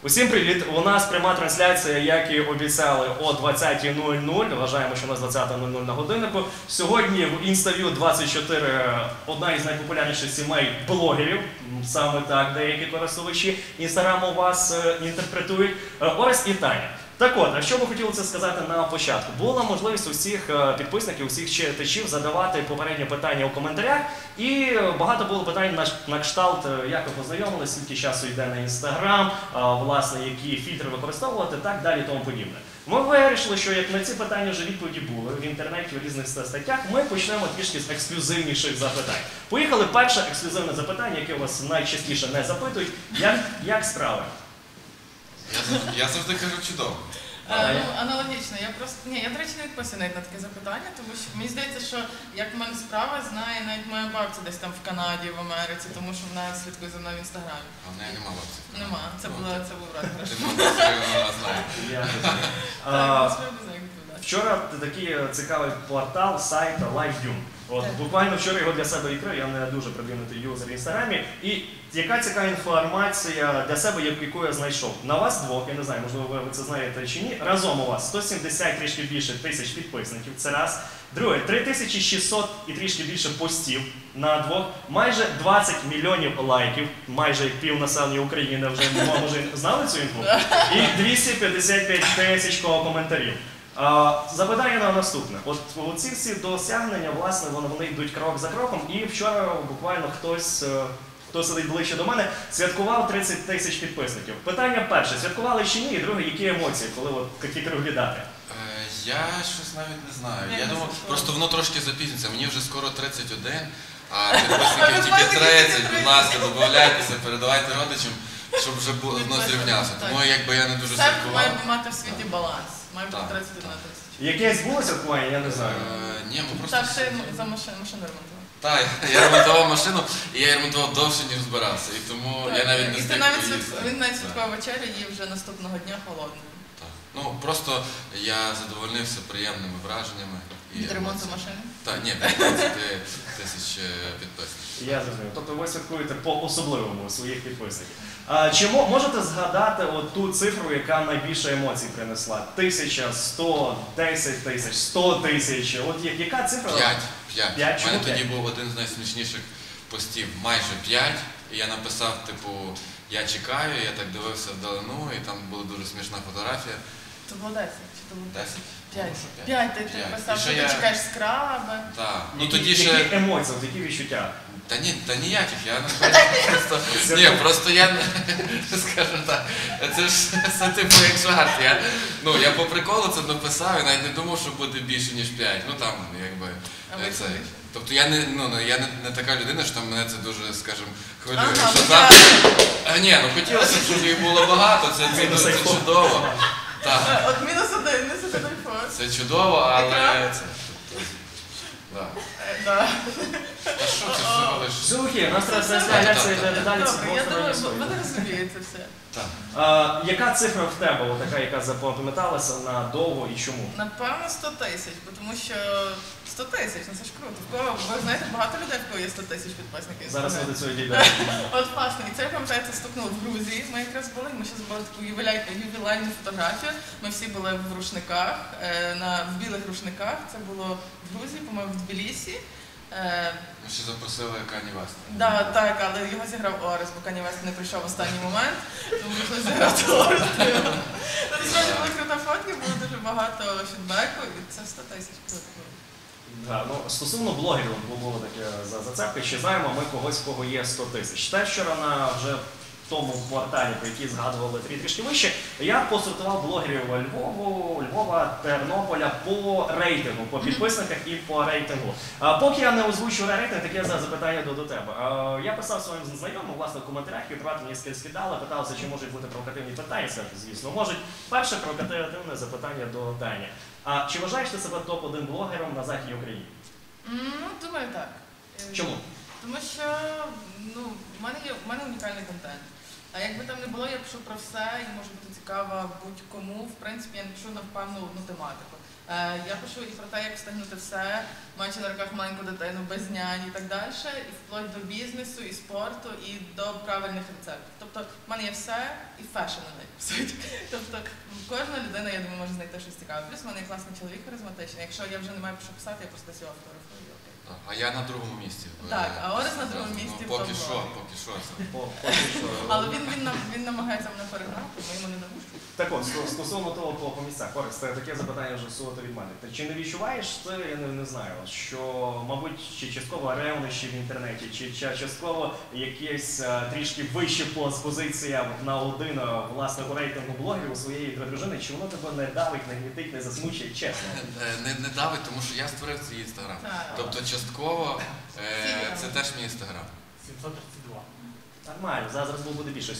Усім привіт! У нас пряма трансляція, як і обіцяли, о 20:00. Вважаємо, що у нас 20:00 на годиннику. Сьогодні в Інстав'ю24 одна із найпопулярніших сімей блогерів. Саме так деякі користувачі Інстаграму вас інтерпретують. Орес і Таня. Так от, а що би хотіли це сказати на початку? Була можливість усіх підписників, усіх читачів задавати попередні питання у коментарях. І багато було питань на кшталт, як ви познайомилися, скільки часу йде на Інстаграм, власне, які фільтри використовувати, так далі і тому подібне. Ми вирішили, що як на ці питання вже відповіді були в інтернеті, в різних статтях, ми почнемо трішки з ексклюзивніших запитань. Поїхали, перше ексклюзивне запитання, яке у вас найчастіше не запитують. Як справи? Я завжди кажу чудово. Аналогічно. Я, до речі, не відписую навіть на таке запитання, тому що мені здається, що як в мене справа, знає навіть моя бабця десь там в Канаді, в Америці, тому що вона слідкує за мною в Інстаграмі. А в неї нема бабці? Нема. Це був розіграш. Ти вона знає. Вчора такий цікавий портал, сайт LiveView. Буквально вчора його для себе відкрив, я не дуже продвинутий юзер в Інстаграмі. І яка цікава інформація для себе, яку я знайшов. На вас двох, я не знаю, можливо ви це знаєте чи ні, разом у вас 170 трішки більше тисяч підписників, це раз. Друге, 3600 і трішки більше постів на двох, майже 20 мільйонів лайків, майже як пів населення України вже, може, знали цю інфу? І 255 тисяч коментарів. Запитання на наступне. От ці всі досягнення, власне, вони йдуть крок за кроком, і вчора буквально хтось, хто сидить ближче до мене, святкував 30 тисяч підписників. Питання перше, святкували чи ні, і друге, які емоції, коли такі круглі дати? Я щось навіть не знаю. Я думаю, просто воно трошки запізниться. Мені вже скоро 31, а підписників тільки 30. Будь ласка, додавайтеся, передавайте родичам, щоб вже воно зрівнялося. Тому якби я не дуже святкував. Це має мати в світі баланс. Має бути 31 на 30. Якесь було святкування, я не знаю. Ні, ми просто... Так, ти за машину ремонтував. Так, я ремонтував машину, і я ремонтував довше, ніж збирався. І тому я навіть не встиг поїздити. Він навіть святкував вечерю, їв вже наступного дня холодною. Ну, просто я задовольнився приємними враженнями. Від ремонту машини? Так, ні, 15 тисяч підписників. Я зрозумів. Тобто ви святкуєте по-особливому своїх підписників. Чи можете згадати ту цифру, яка найбільше емоцій принесла? 1000, 100, 10 тисяч, 100 тисяч. От яка цифра? 5. У мене тоді був один з найсмішніших постів, майже 5. І я написав, типу, я чекаю, я так дивився вдалину, і там була дуже смішна фотографія. Це було 10, чи то було 10? 5, ти писав, що ти чекаєш скраби. Так. Які емоції, які відчуття? Та ніяких, я просто... Ні, просто я, скажу так, це ж типу як жарт. Я по приколу це написав і навіть не думав, що буде більше, ніж 5. Ну там, якби, це... Тобто я не така людина, що там мене це дуже, скажімо, хвилює. Ні, ну хотілося, щоб їх було багато, це чудово. От -1, не за телефон. Це чудово, але... Так. Та що це всього лиш? Все окей, у нас трансляція йде далі. Я думаю, ви не розумієте все. Яка цифра в тебе, така, яка запам'яталася надовго і чому? Напевно 100 тисяч, тому що 100 тисяч, це ж круто. Ви знаєте, багато людей, в кого є 100 тисяч підписників. Зараз ви до цього дійдете. От власне, і це, пам'ятаєте, стукнуло в Грузії. Ми якраз були, ми ще зробили таку ювілейну фотографію. Ми всі були в рушниках, в білих рушниках. Це було в Грузії, по-моєму, в Тбілісі. Ми ще запросили Кані Вест. Так, але його зіграв Орес, бо Кані Вест не прийшов в останній момент, тому що зіграв Орес. Насправді були крута фотки, було дуже багато фідбеку, і це 100 тисяч круто. Стосовно блогерів було таке зацепка, чи знаємо ми когось, в кого є 100 тисяч. Те, вчора на вже тому кварталі, про який згадували трішки вище, я посортував блогерів Львова, Тернополя по рейтингу, по підписниках і по рейтингу. Поки я не озвучу рейтинг, таке запитання до тебе. Я писав своїм знайомим, власне, в коментарях, і одразу мені скидали, питалися, чи можуть бути провокативні питання, звісно, можуть. Перше провокативне запитання до Тані. Чи вважаєш ти себе топ-1 блогером на Західній Україні? Думаю, так. Чому? Тому що в мене унікальний контент. А якби там не було, я пишу про все і може бути цікаво будь-кому. В принципі, я не пишу на певну одну тематику. Я пишу і про те, як встигнути все, маючи на руках маленьку дитину, без нянь і так далі, і вплоть до бізнесу, і спорту, і до правильних рецептів. Тобто в мене є все і фешн навіть, по суті. Тобто кожна людина, я думаю, може знайти щось цікаве. Плюс в мене є класний чоловік харизматичний. Якщо я вже не маю про що писати, я просто його фотографую. А я на другому місці. Так, а Орес на другому місці. Ну, поки що це. Але він намагається мене перегнати, ми йому не дамо. Так от, стосовно того по місцях, Орес, таке запитання вже суто від мене. Чи не відчуваєш ти, я не знаю, що, мабуть, чи частково ревнощі в інтернеті, чи частково якісь трішки вищі позиція на один, власне, у рейтингу блогерів у своєї дружини, чи воно тебе не давить, не гнітить, не засмучує, чесно? Не давить, тому що я створив цей інстаграм. Тобто частково це теж мій інстаграм. 732. Нормально, зараз буде більше.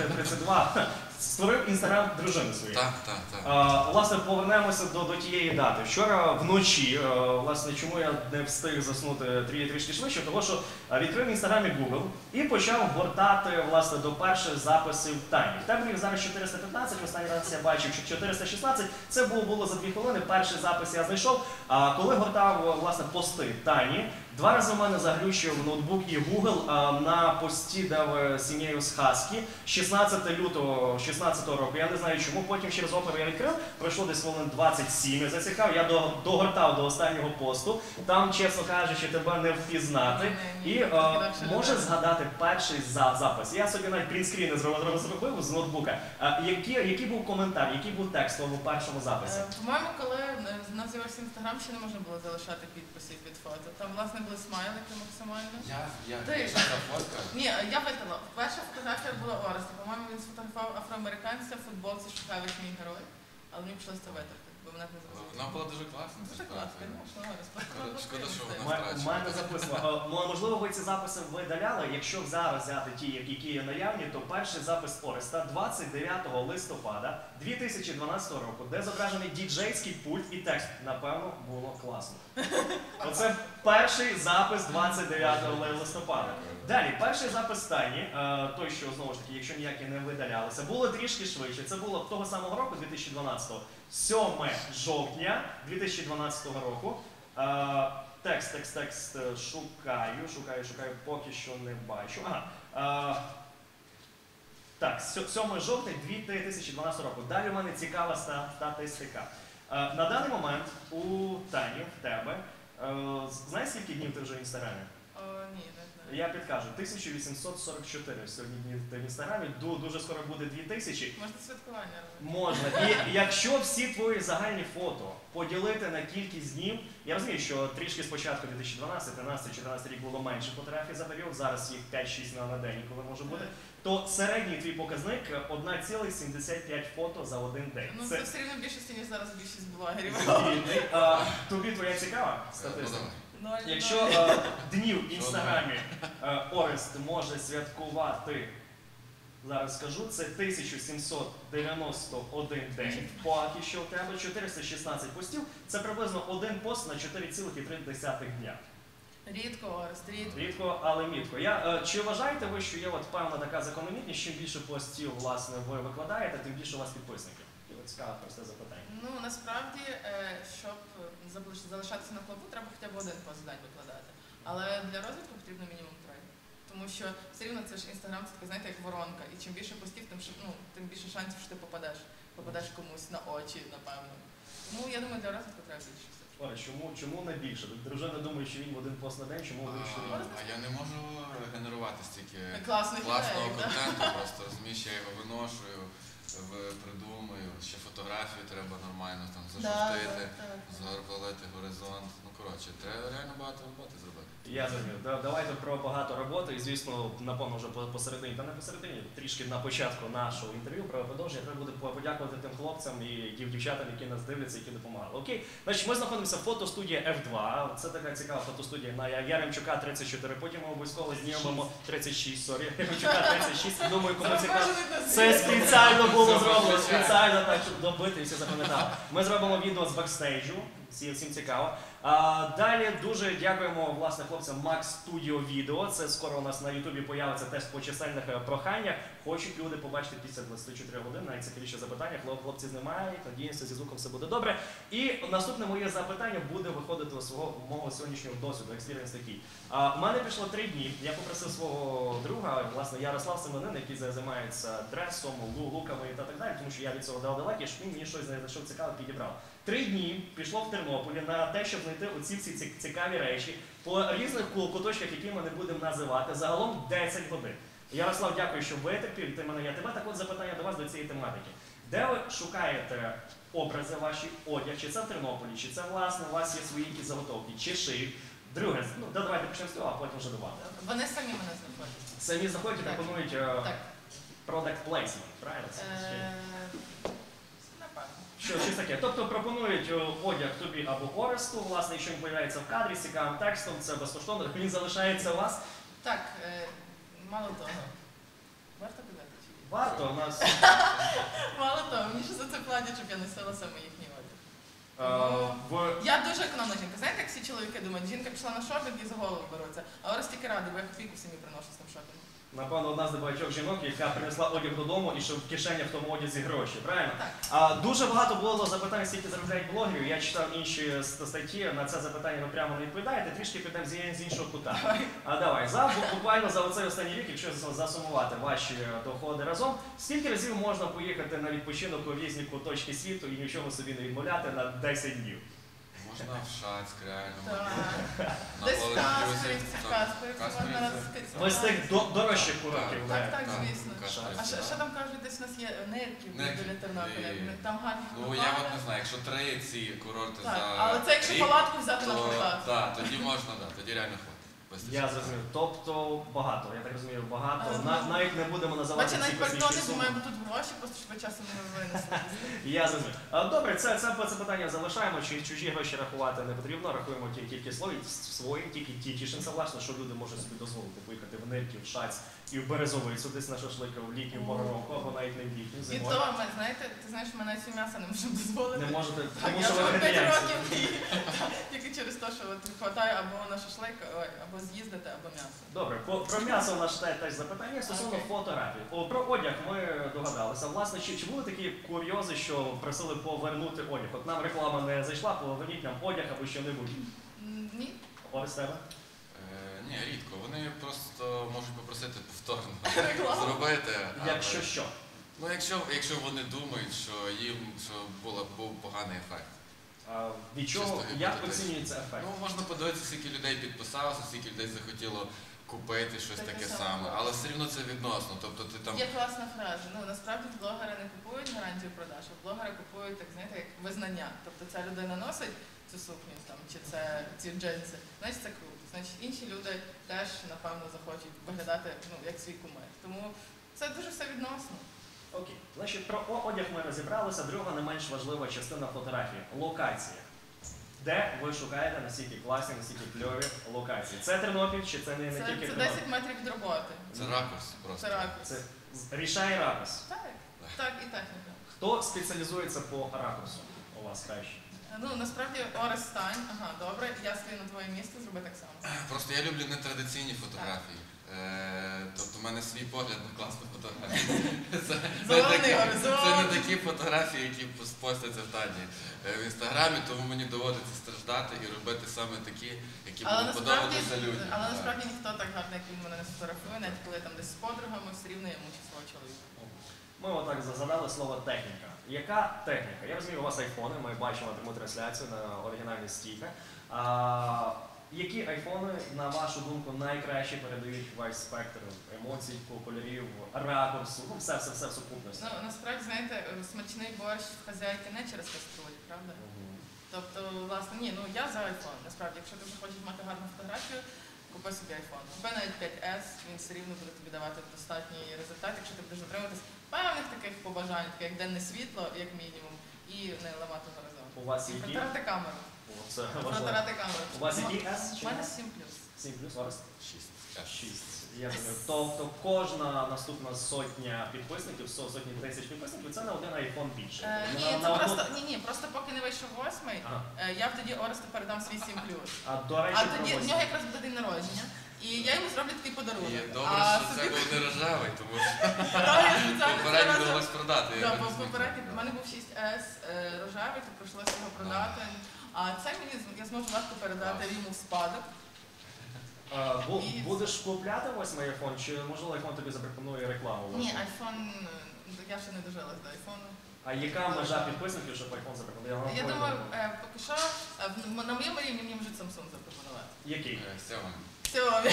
732. Створив інстаграм дружини своєї. Так. Власне, повернемося до тієї дати. Вчора вночі, власне, чому я не встиг заснути трішки швидше, тому що відкрив в інстаграмі Google і почав гортати, власне, до перших записів Тані. В тебе їх зараз 415, останній раз я бачив 416. Це було за 2 хвилини, перший запис я знайшов. А коли гортав, власне, пости Тані, 2 рази в мене заглючив ноутбук і Google на пості, де в сім'єю з Хаскі, 16 лютого 2016 року. Я не знаю чому, потім через оперу я відкрив, пройшло десь хвилин 27, я зацікав, я догортав до останнього посту, там, чесно кажучи, тебе не впізнати. І може згадати перший запис. Я собі навіть принтскріни зробив з ноутбука. Який був коментар, який був текст у першому записі? По-моєму, коли в нас з'явився інстаграм, ще не можна було залишати підписів під фото. Там, власне, були смайлики максимально. Що за фотка? Ні, я виклала. Перша фотографія була Ореста. По-моєму, він сфотографував афроамериканця в футболці «Шухевич мій герой», але мені прийшлося це витерти, бо мене не зрозуміло. Вона була дуже класна. Дуже класно, звісно, Орест. Шкода, що вона У мене записано. Можливо, ви ці записи видаляли. Якщо зараз взяти ті, які є наявні, то перший запис Ореста 29 листопада 2012 року, де зображений діджейський пульт і текст. Напевно, було класно. Оце перший запис 29 листопада. Далі, перший запис Тані, той, що, знову ж таки, якщо ніякі не видалялися, було трішки швидше. Це було того самого року, 2012-го, 7 жовтня 2012 року. Текст, шукаю, поки що не бачу. Так, 7 жовтня 2012 року. Далі в мене цікава статистика. На даний момент у Тані, в тебе, знаєш, скільки днів ти вже в інстаграмі? Ні, не знаю. Я підкажу, 1844 сьогодні днів в інстаграмі, дуже скоро буде 2000. Можна святкування робити. Можна. І якщо всі твої загальні фото поділити на кількість днів, я розумію, що трішки спочатку 2012, 13, 14 рік було менше фотографій за період, зараз їх 5-6 на день, коли може бути, то середній твій показник 1,75 фото за один день. Ну, це все рівно більшості, ніж зараз більшість блогерів. Тобі твоя цікава статистика? Ну, Якщо днів в інстаграмі Орест може святкувати, зараз скажу, це 1791 день, поки що у тебе 416 постів, це приблизно один пост на 4,3 дня. Рідко, Орест, рідко. Рідко, але мітко. Чи вважаєте ви, що є певна така закономірність, чим більше постів, власне, ви викладаєте, тим більше у вас підписників? Цікаве просте запитання. Ну, насправді, щоб залишатися на плаву, треба хоча б один пост в день викладати. Але для розвитку потрібно мінімум 3. Тому що все рівно це ж інстаграм, це така, знаєте, як воронка. І чим більше постів, тим більше шансів, що ти попадеш комусь на очі, напевно. Тому я думаю, для розвитку треба більше. Оля, чому не більше? Дружина думає, що він один пост на день, чому ви 4 дні? А я не можу генерувати стільки Класного контенту, просто розумієш, я його виношую, придумаю, ще фотографію треба нормально там зашустити, запалити горизонт. Ну, коротше, треба реально багато роботи зробити. Я зрозумів. Давайте про багато роботи. І, звісно, напевно, вже посередині, та не посередині, трішки на початку нашого інтерв'ю про продовження, треба буде подякувати тим хлопцям і дівчатам, які нас дивляться, які допомагали. Окей? Значить, ми знаходимося в фотостудії F2. Це така цікава фотостудія на Яремчука 34, потім ми обов'язково знімемо 36, Яремчука 36. Думаю, кому цікаво. Це спеціально було зроблено. спеціально так, щоб добити і всі запам'ятали. Ми зробимо відео з бекстейджу, всім цікаво. Далі дуже дякуємо власне хлопцям Max Studio Video. Це скоро у нас на Ютубі появиться теж по чисельних проханнях. Хочуть люди побачити після 24 годин найцікавіше запитання. Хлопці знімають, надіємося, зі звуком все буде добре. І наступне моє запитання буде виходити у мого сьогоднішнього досвіду, експірієнс такий. У мене пішло 3 дні. Я попросив свого друга, власне, Ярослав Семенин, який займається дресом, луками та так далі, тому що я від цього далекий, щоб він мені щось знайшов цікаве підібрав. 3 дні пішло в Тернополі на те, щоб знайти оці всі цікаві речі по різних куточках, які ми не будемо називати. Загалом 10 годин. Ярослав, дякую, що витерпів. Ти мене, я тебе. Так от запитання до вас до цієї тематики. Де ви шукаєте образи ваші, одяг? Чи це в Тернополі, чи це, власне, у вас є свої якісь заготовки, чи шиють? Друге, давайте почнемо з цього, а потім вже до вас. Вони самі мене знаходять. Самі заходять і Так. пропонують Так. product placement, правильно? Напевно. Щось таке. Тобто пропонують одяг тобі або Оресту, власне, якщо він появляється в кадрі з цікавим текстом, це безкоштовно, він залишається у вас. Так, мало того. Варто казати чи ні? Варто, у нас Мало того, мені ще за це платять, щоб я носила саме їхній одяг. Я дуже економна жінка. Знаєте, як всі чоловіки думають, жінка пішла на шопінг і за голову беруться. А Орес тільки радий, бо я копійку в сім'ї приношу з тим шопінгом. напевно, одна з небагатьох жінок, яка принесла одяг додому і щоб в кишені в тому одязі гроші, правильно? Так. Дуже багато було запитань, скільки заробляють блогерів. Я читав інші статті, на це запитання ви прямо не відповідаєте, трішки підемо з іншого кута. Давай, буквально за оцей останній рік, якщо засумувати ваші доходи разом, скільки разів можна поїхати на відпочинок у різні куточки світу і нічого собі не відмовляти на 10 днів? Можна в Шацьк, реально. Так. На Десь Володимирі, Каспорівці, Каспорівці можна розкидати. Ви з тих дорожчих курортів. Так, да? так, звісно. Каспорівці, А ще да. там кажуть, десь у нас є нирків Нирків. біля Тернополя. І- Там гарні Ну я от не знаю, якщо 3 ці курорти Так, за але це якщо рік, палатку взяти на то фортах. так, тоді можна, тоді реально хватить. Я зрозумів. Тобто багато, я так розумію, багато. Ага. Навіть не будемо називати Бачите, ці навіть космічні кордони суми. думаємо, тут гроші, просто щоб ви часом не винесли. Я зрозумів. Добре, це питання залишаємо. Чужі гроші рахувати не потрібно. Рахуємо тільки свої, тільки тішимося, власне, що люди можуть собі дозволити поїхати в Нирки, в Шаць і в Березовицю, десь на шашлика, в літню Боровку, або навіть не в літню, І зимою. то, знаєте, ти знаєш, ми навіть і м'яса не можемо дозволити. Не можете, Так, тому я що ви вже 5 вегетаріанці. років тільки через те, що от хватає або на шашлик, або з'їздити, або м'ясо. Добре, про м'ясо у нас теж запитання стосовно Окей. фотографій. Про одяг ми догадалися. Власне, чи були такі курйози, що просили повернути одяг? От нам реклама не зайшла, поверніть нам одяг або що-небудь. Ні? Ось тебе. Ні, рідко. Вони просто можуть попросити повторно Реклама. зробити. але- Якщо що. Ну, якщо вони думають, що був поганий ефект. Від чого, Чисто як гіпотетично. оцінюється ефект? Ну, можна подивитися, скільки людей підписалося, скільки людей захотіло купити щось Таке таке саме. саме. Але все одно це відносно. Тобто ти там. Є класна фраза. Ну насправді блогери не купують гарантію продаж, а блогери купують, так знаєте, як визнання. Тобто ця людина носить цю сукню там, чи це ці джинси, значить це круто. Значить інші люди теж, напевно, захочуть виглядати як свій кумир. Тому це дуже все відносно. Окей. Значить, про одяг ми розібралися. Друга не менш важлива частина фотографії локація. Де ви шукаєте настільки класні, настільки кльові локації? Це Тернопіль чи це не Це тільки 10 Тернопіль? метрів від роботи. Це ракурс просто. Це ракурс. Це рішає ракурс. Так, і техніка. Хто спеціалізується по ракурсу у вас краще? Ну насправді Орес стань. Ага, добре, я стою на твоє місце, зроби так само. Просто я люблю нетрадиційні фотографії. Тобто в мене свій погляд на класну фотографію. Зелений Це горизонт. не такі фотографії, які постяться в Тані в інстаграмі, тому мені доводиться страждати і робити саме такі, які будуть подобатися людям. Але Так. насправді ніхто так гарно, як він мене не сфотографує, навіть коли там десь з подругами, все рівно я мучу свого чоловіка. Ми отак задали слово техніка. Яка техніка? Я розумію, у вас айфони, ми бачимо пряму трансляцію на оригінальні стійки. Які айфони, на вашу думку, найкраще передають весь спектр емоцій, кольорів, ракурсу, все в сукупності? Ну насправді, знаєте, смачний борщ в хазяйки не через каструлі, правда? Тобто, власне, я за айфон. Насправді, якщо ти вже хочеш мати гарну фотографію, купи собі айфон. Купи навіть 5S, він все рівно буде тобі давати достатній результат, якщо ти будеш дотримуватись певних таких побажань, таких як денне світло, як мінімум, і не ламати горизонт. У вас І які? протирати камеру. Це важливо. Протирати камеру. У вас який S? У мене 7+. 7 плюс, у вас 6. 6. Я розумію. Тобто кожна наступна сотня підписників, сотні тисяч підписників, це на один iPhone більше. Ні, просто поки не вийшов 8-й, Ага. я тоді Оресту передам свій 7+. А до речі, А про тоді в восьмий. нього якраз буде день народження, і я йому зроблю такий подарунок. І добре, А що це собі- був не рожевий, тому що Так, я спеціально попередньо це довелось продати. я Да, розумію. попередньо в мене був 6S рожевий, то прийшлося його продати. А це мені я зможу легко передати Ріму в спадок. Будеш купляти восьмий iPhone, чи можливо iPhone тобі запропонує рекламу? Ні, айфон, я ще не дожилась до айфону. А яка межа підписників, щоб iPhone запропонував? Я думаю, поки що на моєму рівні мені вже Samsung запропонувати. Який? Сьомий. Сьомі.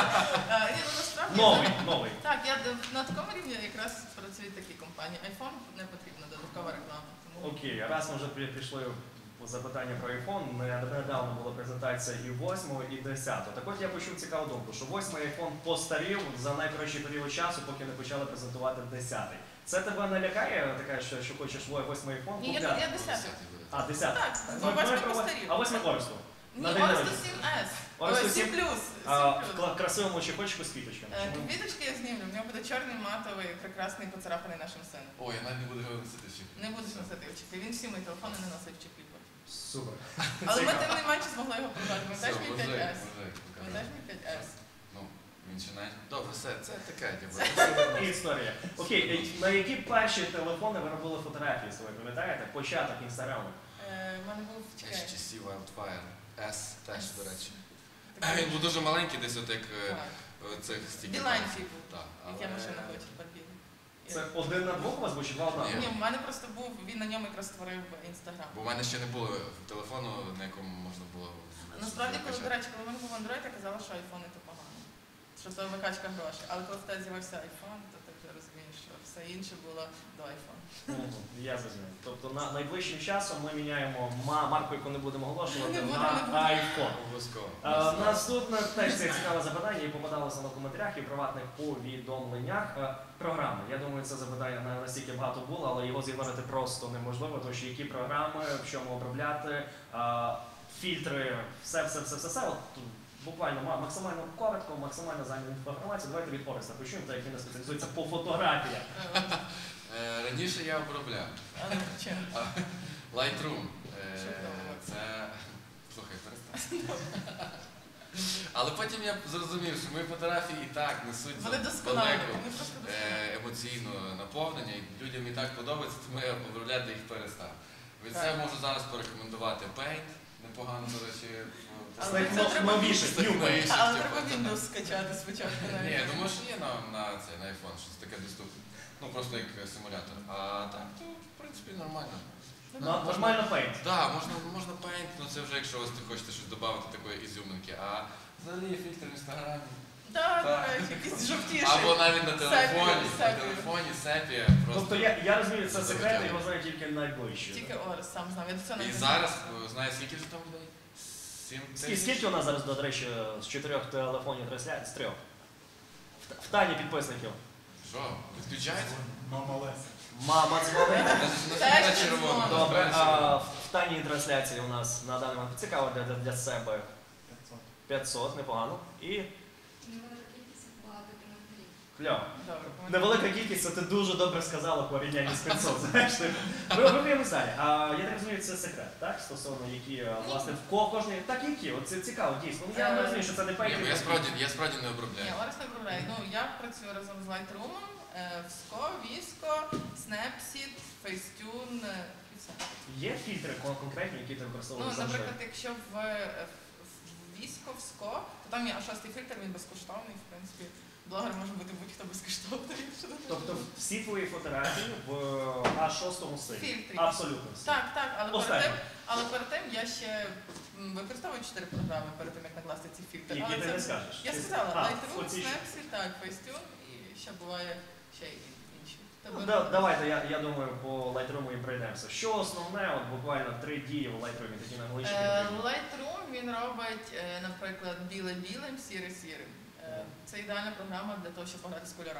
Ні, ну насправді. Новий. Так, я на такому рівні якраз працюють такі компанії. iPhone не потрібна додаткова реклама. Тому Окей, раз ми вже прийшли запитання про iPhone, недавно була презентація і 8, і 10. Так от я почув цікаву думку, що 8 iPhone постарів за найкоротший період часу, поки не почали презентувати 10. Це тебе не лякає, таке, що хочеш 8 iPhone ні, купляти? я 10. А, 10. Так, бо 8 постарів. А 8 Оресту? Ні, На день Оресту народження. 7S. Оресту Ой, 7 плюс. В красивому чехольчику з квіточками. Чому? Квіточки я знімлю, в нього буде чорний матовий, прекрасний, поцарапаний нашим сином. Ой, я навіть не буду його носити ще. Не будеш носити в чехлі. Він всі мої телефони не носить в чехлі. Супер. Але ми Цікаво. тим не менше змогли його продати. Ми теж мій 5S. Ми теж мій 5S. Ну, він ще навіть... Добре, все, це таке, типу. І історія. Окей, на які перші телефони ви робили фотографії свої, пам'ятаєте? Початок інстаграму. У мене був чекай. HTC Wildfire S теж, до речі. Він був дуже маленький, десь от як цих стільки. Біланчик був. Так, Як я машину хочу паркінг. Це 1 на 2 у вас був чи 2 на 1? Ні. Ні, в мене просто був, він на ньому якраз створив інстаграм. Бо в мене ще не було телефону, на якому можна було... Насправді, коли, закачати. до речі, коли в мене був Android, я казала, що айфони то погано. Що це викачка грошей. Але коли в тебе з'явився айфон, то ти вже розумієш, що все інше було до айфону. Я зрозумів. Тобто найближчим часом ми міняємо марку, яку не будемо оголошувати, Не будемо, на не будемо. iPhone. Обов'язково. Наступне теж це цікаве запитання і попадалося на коментарях і в приватних повідомленнях. Програми. Я думаю, це запитання не настільки багато було, але його зігнорити просто неможливо, тому що які програми, в чому обробляти, фільтри, все. От, буквально максимально коротко, максимально зайняту інформацію. Давайте від Ореста почуємо, так як він спеціалізується по фотографіях. Раніше я обробляв. Чим? Lightroom. Чудово. Це... Слухай, перестань. Але потім я зрозумів, що мої фотографії і так несуть Вони досконалі. далеко Вони просто досконалі. емоційне наповнення, і людям і так подобається, тому я обробляти їх перестав. Від Так. це можу зараз порекомендувати Paint, непогано, до речі. Але це Стать треба новіше, нюхаєш. Але треба Windows скачати спочатку. Ні, навіть. думаю, що є на iPhone, щось таке доступне. Ну просто як симулятор. А так, то в принципі нормально. Нормально Paint. Так, можна Paint, ну це вже якщо ви хочете щось додати такої ізюминки. А взагалі фільтр в інстаграмі. Так, Так. якийсь жовтіший. Або навіть на телефоні, Сепія. сепія. Тобто Просто. я розумію, це секрет, Захотіли. його знає тільки найближчі. Тільки Орес сам знав. Я до цього І не зараз, знає скільки вже там людей? 7 тисяч? Скільки у нас зараз, до речі, з 4 телефонів трансляцій? З 3. В Тані підписників. Що, відключається? Мама дзвонить. На червоно. Добре, а в Тані трансляції у нас на даний момент цікаво для себе 500, непогано. І кльово. Добре, Невелика кількість, це ти дуже добре сказала в порівнянні з 500, знаєш. Ми рухаємося далі. Я так розумію, це секрет, так? Стосовно які, власне, в кожної, так які, от це цікаво, дійсно. Ну, я не розумію, що це не Ні, пейки. бо я справді не обробляю. Ні, Орес не виправляє. Ну, я працюю разом з Lightroom, Вско, Віско, Snapseed, Facetune і все. Є фільтри конкретні, які ти Ну, використовуєш завжди? наприклад, якщо в Віско, Вско, то там є А6 фільтр, він безкоштовний, в принципі. Блогер може бути будь-хто безкоштовний. якщо не Тобто всі твої фотографії в А6 стилі? Фільтрі. Абсолютно всі. Так, Останнє. але перед тим я ще використовую 4 програми перед тим, як накласти ці фільтри. Які Але ти це- не скажеш? Я сказала, Lightroom, оці- Snapseed, так, Facetune і ще буває ще й інші. Ну, давайте, я думаю, по Lightroom і пройдемося. Що основне, от буквально 3 дії в Lightroom, такі найближчі? Lightroom він робить, наприклад, біле білим, сіре сірим. Це ідеальна програма для того, щоб пограти з кольорами.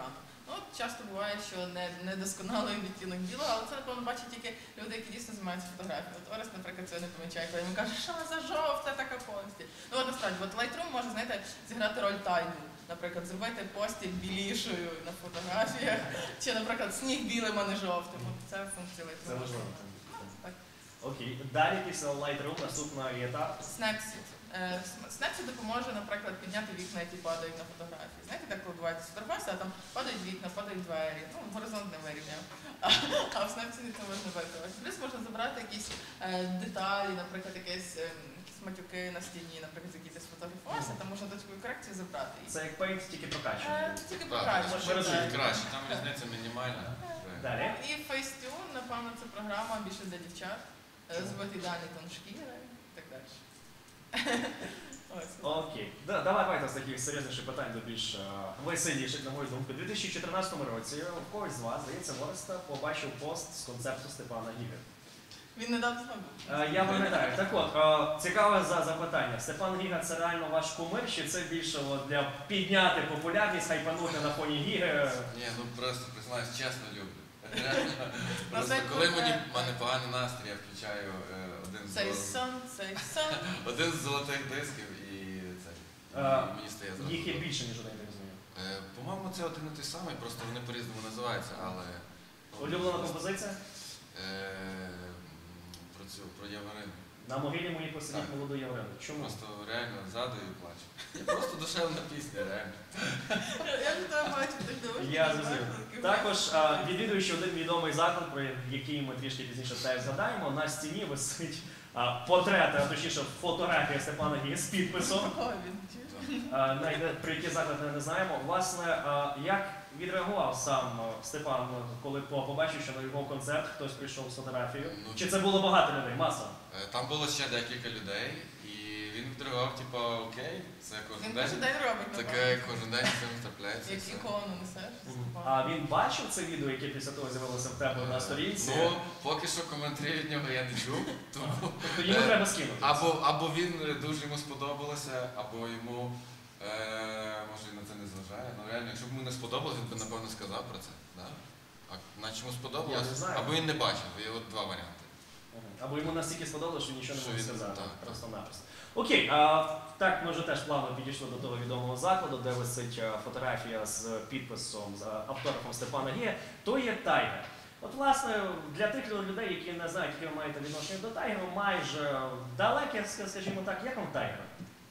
Ну, от часто буває, що недосконалий відтінок білого, але це, напевно, бачать тільки люди, які дійсно займаються фотографією. От Орест, наприклад, цього не помічає, коли йому каже, що за жовта така постіль. Ну, от насправді, от Lightroom може, знаєте, зіграти роль тайну. Наприклад, зробити постіль білішою на фотографіях, чи, наприклад, сніг білим, а не жовтим. От це функція Це Lightroom. важливо. Так. Окей. Далі після Lightroom наступний етап. Snapseed. Snapseed допоможе, наприклад, підняти вікна, які падають на фотографії. Знаєте, так коли буває фотографія, а там падають вікна, падають двері, ну, горизонт не вирівняв. А в Snapseed це можна витримати. Плюс можна забрати якісь деталі, наприклад, якісь матюки на стіні, наприклад, які ти сфотографувався, там можна точкову корекцію забрати. Це як Paint, тільки прокачує. Тільки Так, покраще. краще, там різниця мінімальна. Далі. І Facetune, напевно, це програма більше для дівчат. Зробити ідеальний тон шкіри і так далі. Ось. Окей. Давайте з таких серйозніших питань до більш веселіших, на мою думку. У 2014 році в когось з вас, здається, Ореста побачив пост з концепту Степана Гіги. Він недавно знову. Я пам'ятаю. Так от, цікаве запитання. Степан Гіга це реально ваш кумир, чи це більше для підняти популярність, хайпанути на фоні Гіги? Ні, ну просто признаюсь, чесно люблю. Просто коли мене поганий настрій, я включаю Цей сон. один з золотих дисків і це. Мені стає зразу. Їх є більше, ніж один, я розумію. По-моєму, це один і той самий, просто вони по-різному називаються, але... Улюблена композиція? Про Яворину. На могилі мої посидіть молоду Яврину. Чому? Просто реально згадую і плачу. Просто душевна пісня, реально. Я не знаю, бачу, так довго. Я зрозумів. Також, відвідуючи один відомий заклад, про який ми трішки пізніше теж згадаємо, на стіні висить портрети, а точніше фотографія Степана Гіги з підписом. О, він Про який заклад не знаємо. Власне, як відреагував сам Степан, коли побачив, що на його концерт хтось прийшов з фотографією? Чи це було багато людей, маса? Там було ще декілька людей, і він відреагував, типу, окей, це кожен Він кожен день. день робить, Таке напевно. кожен день з цим трапляється. Як все. ікону несеш. А він бачив це відео, яке після того з'явилося в тебе на сторінці? Ну, поки що коментарів від нього я не чув, тому... Тобто йому треба скинути. Або він дуже йому сподобалося, або йому, може, і на це не зважає. Ну реально, якщо б йому не сподобалося, він би, напевно, сказав про це. Да? А наче йому Я не сподобалося, знаю. або він не бачив, є от два варіанти. Або йому настільки сподобалося, що нічого не Що може він- сказати. так. Просто-напросто. Окей, так ми вже теж плавно підійшли до того відомого закладу, де висить фотографія з підписом, з автографом Степана Гія, то є Тайгер. От, власне, для тих людей, які не знають, яке ви маєте відношення до Тайгеру, майже далеке, скажімо так, як вам Тайгер?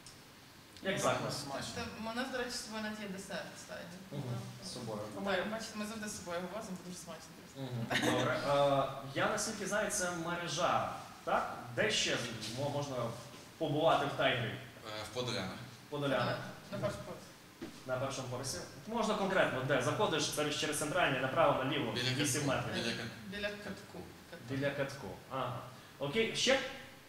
Як заклад? Смачно. У нас, до речі, з собою навіть є десерт стадії. З собою. Так, бачите, ми завжди з собою возимо, бо дуже смачно. Добре. Я наскільки знаю, це мережа, так? Де ще можна побувати в Тайгері? В Подолянах. Подоляна. На перший поверх. На першому поверсі. Можна конкретно, де? Заходиш через центральний, направо, наліво, 8 метрів. Біля катку. Біля катку. Ага. Окей, ще?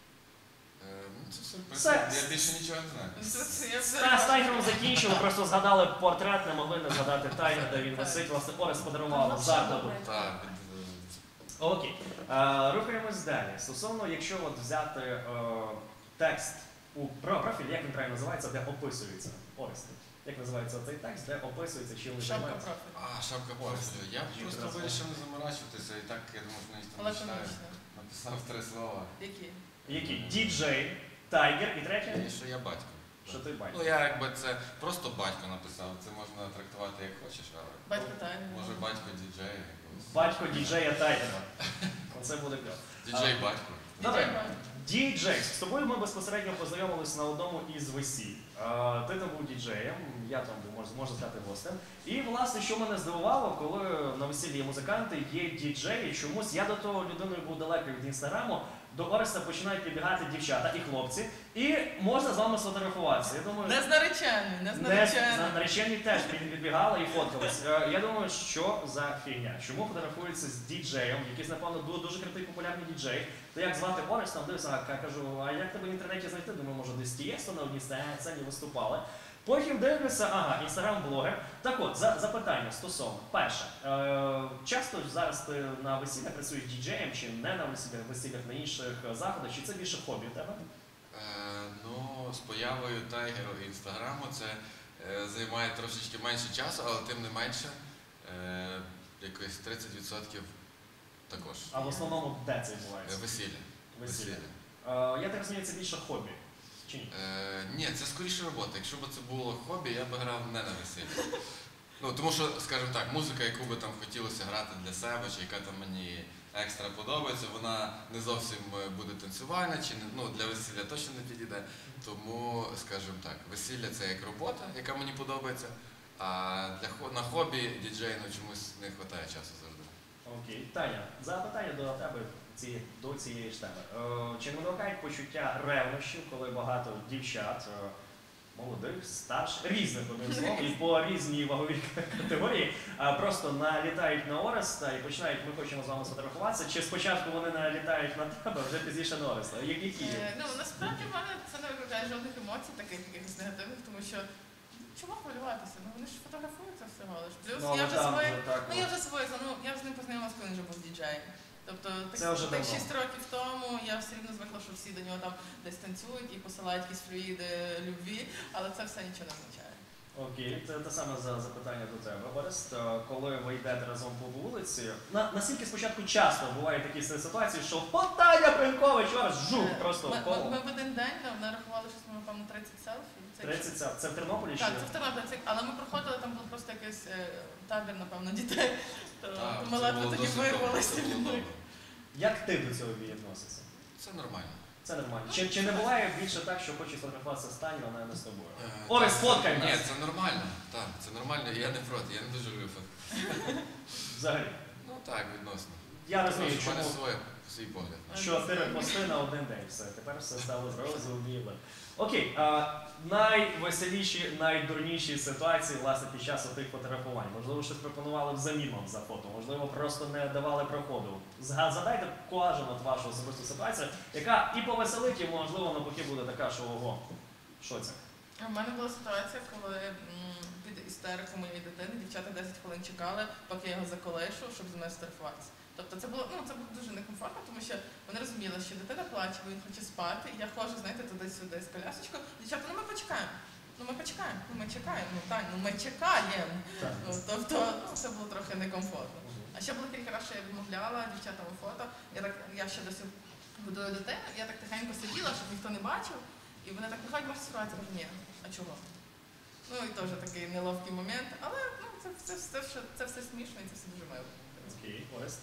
Ну, це все. Все. Я більше нічого не знаю. З Тайгером закінчили, просто згадали портрет, не могли не згадати Тайгер, де він висить. Власне, Орест подарував закладу. Так, Окей. Рухаємось далі. Стосовно, якщо от взяти текст у профіль, як він правильно називається, де описується Орест. Як називається цей текст, де описується, чим ви Шапка займаєтеся? профілю. шапка профілю. Я просто вирішив не заморачуватися і так, я думаю, що навіть там читаю. Лаконічно. Написав 3 слова. Які? Які? Діджей, Тайгер і третє? І що я батько. Що ти бачиш? Ну я якби це просто батько написав, це можна трактувати як хочеш, але Батько Тайгер. може батько діджей якогось. Батько діджея Тайгера. Оце буде кльово. Діджей батько. Добре. Діджей. З тобою ми безпосередньо познайомилися на одному із весіль. Ти там був діджеєм, я там був, можна сказати, гостем. І, власне, що мене здивувало, коли на весіллі є музиканти, є діджеї, чомусь я до того людиною був далекий від інстаграму, до Ореста починають підбігати дівчата і хлопці, і можна з вами сфотографуватися. Я думаю, Не з нареченою, не з нареченою. наречені теж підбігали і фоткались. Я думаю, що за фігня? Чому фотографуються з діджеєм, якийсь, напевно, дуже крутий популярний діджей. То як звати Орест, там дивився, кажу, а як тебе в інтернеті знайти? Думаю, може десь Тієсто на одній сцені виступали. Потім дивлюся, ага, інстаграм-блогер. Так от, запитання стосовно. Перше, часто зараз ти на весіллях працюєш діджеєм, чи не на весіллях, на інших заходах, чи це більше хобі у тебе? Ну, з появою Тайгеру і інстаграму це займає трошечки менше часу, але тим не менше якось 30% також. А в основному де це відбувається? Весілля. Весілля. Я так розумію, це більше хобі. Чи ні? Ні, це скоріше робота. Якщо б це було хобі, я б грав не на весіллі. Ну, тому що, скажімо так, музика, яку би там хотілося грати для себе, чи яка там мені екстра подобається, вона не зовсім буде танцювальна, чи не, ну, для весілля точно не підійде. Тому, скажімо так, весілля це як робота, яка мені подобається, а на хобі діджейну чомусь не вистачає часу завжди. Окей. Таня, запитання до тебе до цієї ж теми. Чи не виникають почуття ревнощів, коли багато дівчат, молодих, старших, різних одним словом, і по різній ваговій категорії, просто налітають на Ореста і починають, ми хочемо з вами сфотографуватися, чи спочатку вони налітають на тебе, вже пізніше на Ореста? Які? Ну, насправді в мене це не викликає жодних емоцій, таких якихось негативних, тому що чого хвилюватися? Ну вони ж фотографуються всього лиш. Плюс Ну, я вже там своє, вже так ну я вже своє, ну я з ним познайомилася, коли він вже був діджеєм. Тобто Це вже так давно. 6 років тому я все рівно звикла, що всі до нього там десь танцюють і посилають якісь флюїди любві, але це все нічого не означає. Окей, це те саме запитання до тебе, Орест. Коли ви йдете разом по вулиці, наскільки спочатку часто бувають такі ситуації, що Таня Принкович, Орест, жук, просто в коло. Ми в один день нарахували щось, ми, напевно, 30 селфі. 30, це в Тернополі чи? Так, це в Тернополі, але ми проходили, там було просто якийсь табір, напевно, дітей. То ми ледве тоді вирвалися від них. Як ти до цього відносишся? Це нормально. Це нормально. Чи не буває більше так, що хочеш фотографуватися з Таню, вона не з тобою? Орест, фоткай Ні, нас! це нормально. Так, це нормально, я не проти, я не дуже люблю фото. Взагалі. Ну так, відносно. Я розумію, Тому що в мене чому. свій погляд. 4 пости на один день. Все, тепер все стало зрозуміло. Окей, найвеселіші, найдурніші ситуації, власне, під час тих фотографувань. Можливо, щось пропонували взамін вам за фото, можливо, просто не давали проходу. Згадайте кожен от вашу особисту ситуацію, яка і повеселить, і, можливо, навпаки буде така, що ого, що це? У мене була ситуація, коли під істерику моєї дитини дівчата 10 хвилин чекали, поки я його заколишу, щоб зі мною сфотографуватися. Тобто це було дуже некомфортно, тому що вони розуміли, що дитина плаче, бо він хоче спати, і я ходжу, знаєте, туди-сюди з колясочкою. Дівчата, ми почекаємо. Ми чекаємо. Тань, ми чекаємо. Тобто це було трохи некомфортно. А ще було кілька разів, що я відмовляла дівчатам у фото. Я ще досі будую дитину, я так тихенько сиділа, щоб ніхто не бачив. І вони так приходять, можуть сфотографувати, кажу, ні, а чого? Ну і теж такий неловкий момент, але це все смішно і це все дуже мило. Окей, Орест.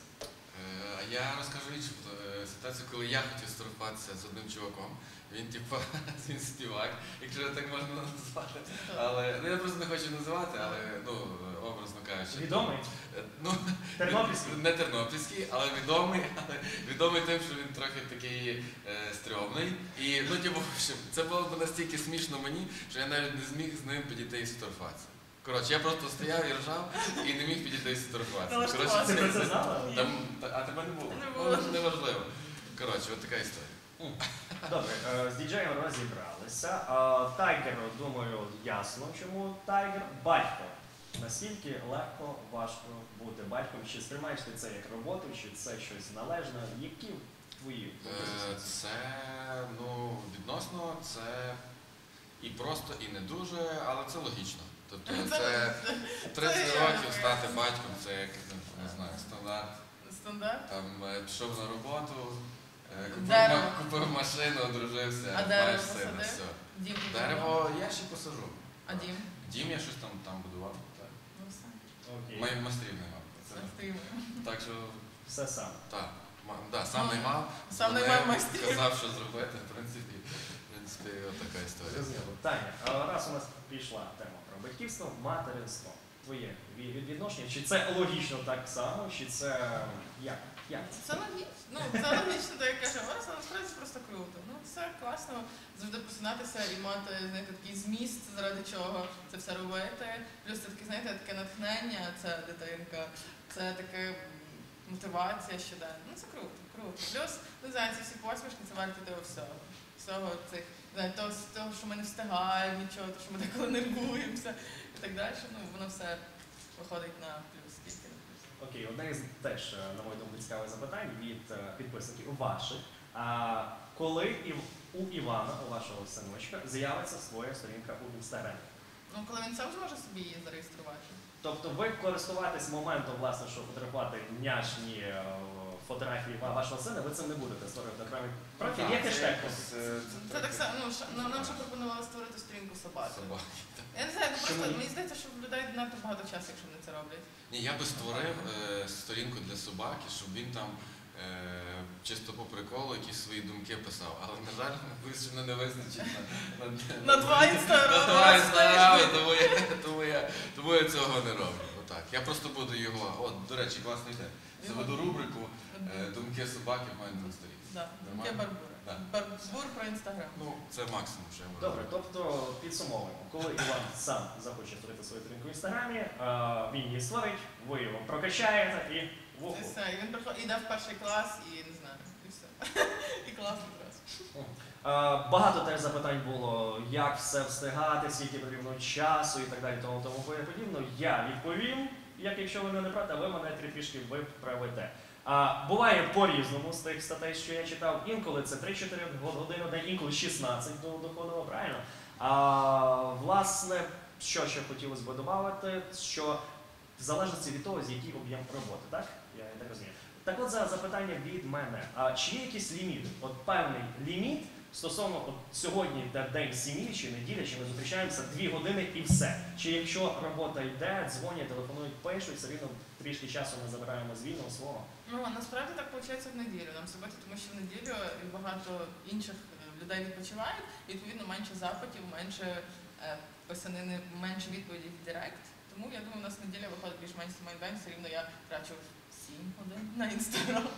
Я розкажу іншу ситуацію, коли я хотів сфотографуватися з одним чуваком. Він, він співак, якщо так можна назвати. Але, я просто не хочу називати, але, образно кажучи. Відомий? Тернопільський? Не тернопільський, але відомий тим, що він трохи такий стрьомний. І, це було б настільки смішно мені, що я навіть не зміг з ним підійти і сфотографуватися. Коротше, я просто стояв і ржав і не міг підійти і сфотографуватися. Ти про це знала? А тебе не було? Не було. Неважливо. Коротше, от така історія. Добре, з діджеєм розібралися. Тайгер, думаю, ясно, чому Тайгер. Батько. Наскільки легко, важко бути батьком? Чи сприймаєш ти це як роботу, чи це щось належне? Які твої пропозиції? Це, відносно, це і просто, і не дуже, але це логічно. Тобто це 30 років стати батьком, це як, не знаю, стандарт. Стандарт? Там пішов на роботу, Дерево. купив машину, одружився, А дерево маєш сина, посадив? все. Дім Дерево я ще посажу. А дім? Дім я щось там будував. Так. Ну все. Окей. Майстрів не мав. Так що, Все сам. так. Сам наймав. Сам наймав майстрів. Сказав, що зробити, в принципі, така історія. Зрозуміло. Таня, раз у нас пішла тема про батьківство, материнство. Твоє відношення, чи це логічно так само, чи це як? Це логічно. Це логічно, так як каже Орес, але насправді це просто круто. Це класно завжди просинатися і мати, знаєте, такий зміст, заради чого це все робити. Плюс це таке, знаєте, таке натхнення, це дитинка, це таке мотивація щоденна. Це круто. Плюс, ці всі посмішки, це варті того всього. Всього цих, того, що ми не встигаємо нічого, того, що ми деколи нервуємося і так далі. Воно все виходить на плюс, тільки на плюс. Окей, одне із теж, на мою думку, цікавих запитань від підписників ваших. Коли у Івана, у вашого синочка, з'явиться своя сторінка у Інстаграмі? Коли він сам зможе собі її зареєструвати. Тобто ви користуватись моментом, власне, щоб фотографувати няшні фотографії вашого сина, ви цим не будете створювати окремий профіль. Є хештег? Це так само, нам ще пропонували створити сторінку собаки. Собаки. Я не знаю, ну Чому? просто мені здається, що в людей надто багато часу, якщо вони це роблять. Ні, я би створив сторінку для собаки, щоб він там чисто по приколу якісь свої думки писав. Але, на жаль, вирішено не визначить На 2 інстаграми. на 2 інстаграми, тому я цього не роблю. Отак. Я просто буду його, от, до речі, класна ідея. Заведу рубрику «Думки собаки» в мене на сторінці. Так, думки Нормально? Барбури. Да. Барбур про інстаграм. Ну, це максимум, що я можу. Добре, тобто підсумовуємо. Коли Іван сам захоче створити свою сторінку в інстаграмі, він її створить, ви його прокачаєте і Це вуху. все. І він йде в перший клас і не знаю, і все. І класний клас. Багато теж запитань було, як все встигати, скільки потрібно часу і так далі, тому подібно. Я відповім, як якщо ви не проти, ви мене трішки виправите. Буває по-різному з тих статей, що я читав. Інколи це 3-4 години в день, інколи 16 доходило, правильно? Власне, що ще хотілося б додати, що в залежності від того, з який об'єм роботи, так? Я так розумію. Так от зараз запитання від мене. Чи є якісь ліміти? От певний ліміт стосовно сьогодні день сім'ї чи неділя, чи ми зустрічаємося 2 години і все. Чи якщо робота йде, дзвонять, телефонують, пишуть, все рівно трішки часу ми забираємо з вільного свого. Ну, насправді так виходить в неділю нам собі, тому що в неділю багато інших людей відпочивають, і, відповідно, менше запитів, менше писанини, менше відповідей в Директ. Тому я думаю, у нас неділя виходить більш-менш сімейний день, все рівно я трачу 7 годин на інстаграм.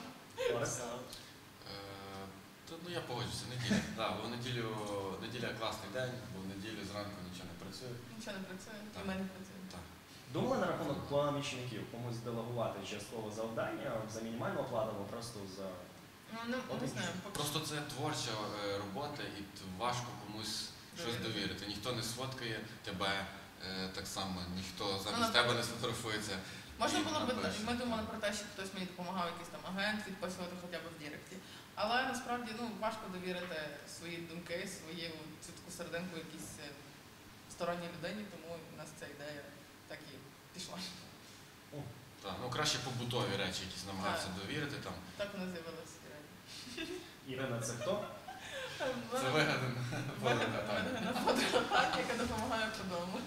Ну, я погоджуся, неділя. Да, бо в неділя класний день, бо в неділю зранку нічого не працює. Нічого не працює, Так. і мене працює. Так. Думали на рахунок помічників комусь делегувати часткове завдання за мінімальну оплату або просто за... Ну, не знаю, поки Просто це творча робота і важко комусь щось довірити. Ніхто не сфоткає тебе так само, ніхто замість тебе не сфотографується. можна і було б, напише. ми думали про те, що хтось мені допомагав, якийсь там агент, відписувати хоча б в Діректі. Але насправді важко довірити свої думки, свою цю таку серединку якійсь сторонній людині, тому у нас ця ідея так і пішла. Так, ну краще побутові речі, якісь намагатися довірити там. Так вона з'явилася. Ірина, це хто? Це вигадано. Вигадана фотографія, яка допомагає по дому.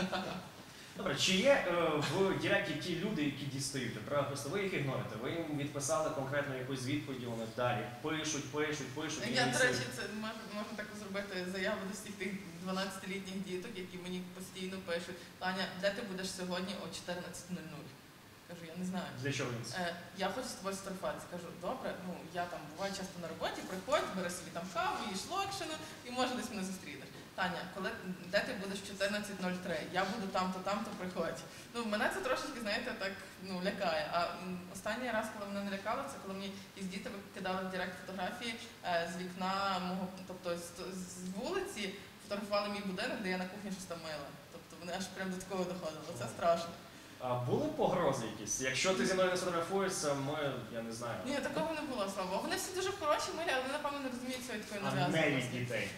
Добре, чи є в Директі ті люди, які дістають? Правда, просто ви їх ігнорите, ви їм відписали конкретно якусь відповідь, вони далі пишуть. і Я, не до речі, відсилають. це можна так зробити заяву до всіх тих 12-літніх діток, які мені постійно пишуть: Таня, де ти будеш сьогодні о 14:00? Кажу, я не знаю. Для чого він це? Я хочу з тобою сфотографуватися. Кажу, добре, я там буваю часто на роботі, приходь, бери собі там каву, їж локшину і може десь мене зустрінеш. Таня, де ти будеш в 14:03? Я буду там-то, там-то, приходь. Мене це трошечки, знаєте, так лякає. А останній раз, коли мене не лякало, це коли мені якісь діти викидали в Директ фотографії з вікна мого, тобто з вулиці, фотографували мій будинок, де я на кухні щось там мила. Тобто вони аж прям до такого доходили. Це страшно. А були погрози якісь? Якщо ти зі мною не сфотографуєшся, я не знаю. Ні, такого не було, слава Богу. Вони всі дуже хороші, милі, але вони, напевно, не розуміють цієї такої А не нав'язаності. від дітей.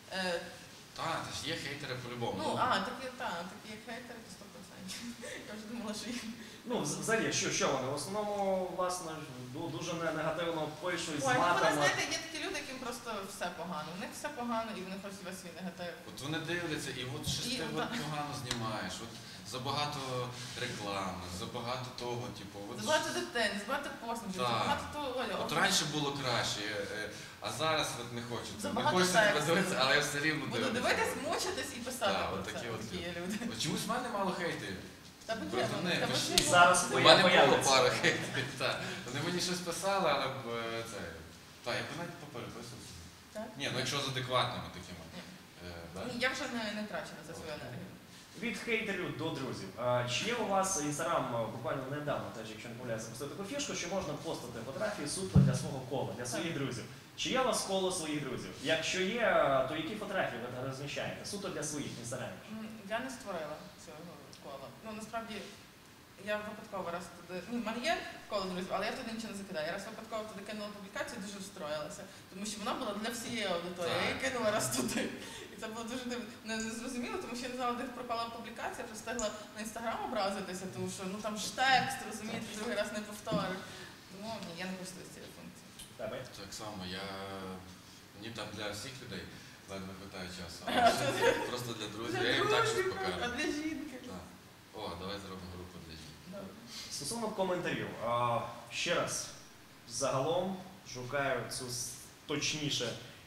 Так, це ж є хейтери по-любому. Такі як хейтери, то 100%. Я вже думала, що їх... Взагалі, що вони? В основному, власне, дуже негативно пишуть, з Ой, вони, матами. знаєте, є такі люди, яким просто все погано. У них все погано, і вони хочуть весь свій негатив. От вони дивляться, і от щось ти погано знімаєш. От забагато реклами, забагато того, типу. Забагато дитин, забагато посмішок, забагато того. От раніше було краще, а зараз от не хочеться. Не Забагато хочеться тебе тексту. дивитися, але я все рівно Буду дивлюся. дивитись, мучитись і писати Так, про от це. такі от Такі є люди. От чомусь в мене мало хейтерів. Та буде, Братани, та пишіть. буде. Зараз У мене було появиться. пара хейтерів, так. Вони мені щось писали, але це... Так, я б навіть попереписувався. Так? Ні, якщо з адекватними такими. Ні. Да? Ні, я вже не трачу на це свою енергію. Від хейтерів до друзів. Чи є у вас інстаграм буквально недавно, теж, якщо не помиляюся, запустив таку фішку, що можна постати фотографії суто для свого кола, для своїх друзів? Чи є у вас коло своїх друзів? Якщо є, то які фотографії ви розміщаєте? Суто для своїх інстаграмів? Я не створила цього кола. Насправді, я випадково раз туди... в мене є коло друзів, але я туди нічого не закидаю. Я раз випадково туди кинула публікацію, дуже розстроїлася, тому що вона була для всієї аудиторії. Я її кинула раз туди. І це було дуже незрозуміло, тому що я не знала, де пропала публікація, вже встигла на інстаграм образитися, тому що ну там ж текст, розумієте, другий раз не повториш. Тому ні, я не користуюсь цією функцією. Тебе? Так само, мені там для всіх людей ледве питаю часу. Просто для друзів, я їм так щось А покажу. для жінки. Так. О, давай зробимо групу для жінки. Добре. Стосовно коментарів, ще раз, загалом шукаю точніше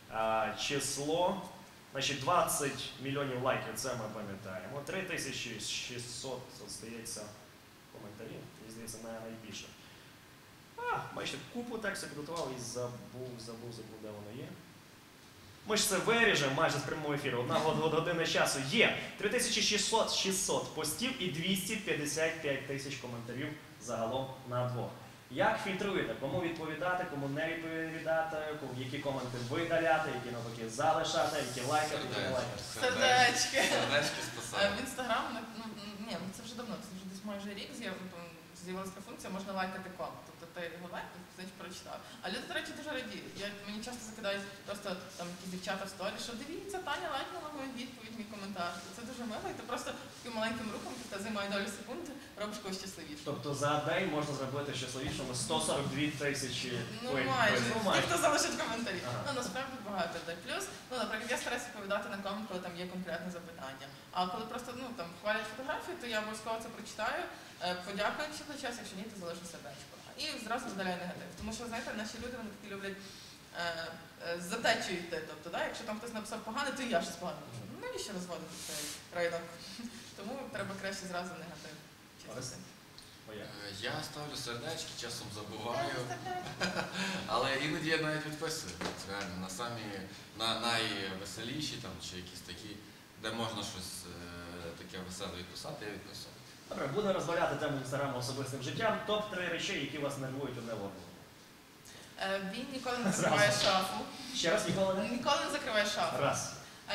число. Значить, 20 мільйонів лайків, це ми пам'ятаємо. 3600, здається, коментарів, мені здається, найбільше. Бачите, купу тексту підготував і забув, де воно є. Ми ж це виріжемо майже з прямого ефіру. 1 година часу є 3600 постів і 255 тисяч коментарів загалом на двох. Як фільтруєте? Кому відповідати, кому не відповідати, які коменти видаляти, які навпаки залишати, які лайкати, які не лайкати? Сердечки. Сердечки спасали. В інстаграм, ні, це вже давно, це вже десь майже рік з'явилася така функція, можна лайкати комент. Тобто ти його лайкав, значить прочитав. А люди, до речі, дуже радіють. Мені часто закидають просто там якісь дівчата в сторі, що дивіться, Таня лайкнула мою відповідь, мій коментар. Це дуже мило, і ти просто таким маленьким рухом, яка займає долю секунди, робиш когось щасливіше. Тобто за день можна зробити щасливішими 142 тисячі. Ну майже. Ті, хто залишить коментарі. Ага. Ну насправді багато людей. Плюс, наприклад, я стараюся відповідати на комент, коли там є конкретне запитання. А коли просто там хвалять фотографію, то я обов'язково це прочитаю, подякую на час, якщо ні, то залишу сердечко. І зразу видаляю негатив. Тому що, знаєте, наші люди, вони такі люблять за течію йти. Тобто, якщо там хтось написав погане, то і я щось погане пишу. Ну навіщо розводити цей райдок? Тому треба краще зразу негатив чистити. Я ставлю сердечки, часом забуваю, але іноді я навіть відписую. Це реально на найвеселіші там, чи якісь такі, де можна щось таке веселе відписати, я відписую. Добре, буду розбавляти тему інстаграму особистим життям. Топ-3 речей, які вас нервують одне в одному. Він ніколи не закриває шафу. Ще раз ніколи не? Ніколи не закриває шафу. Раз.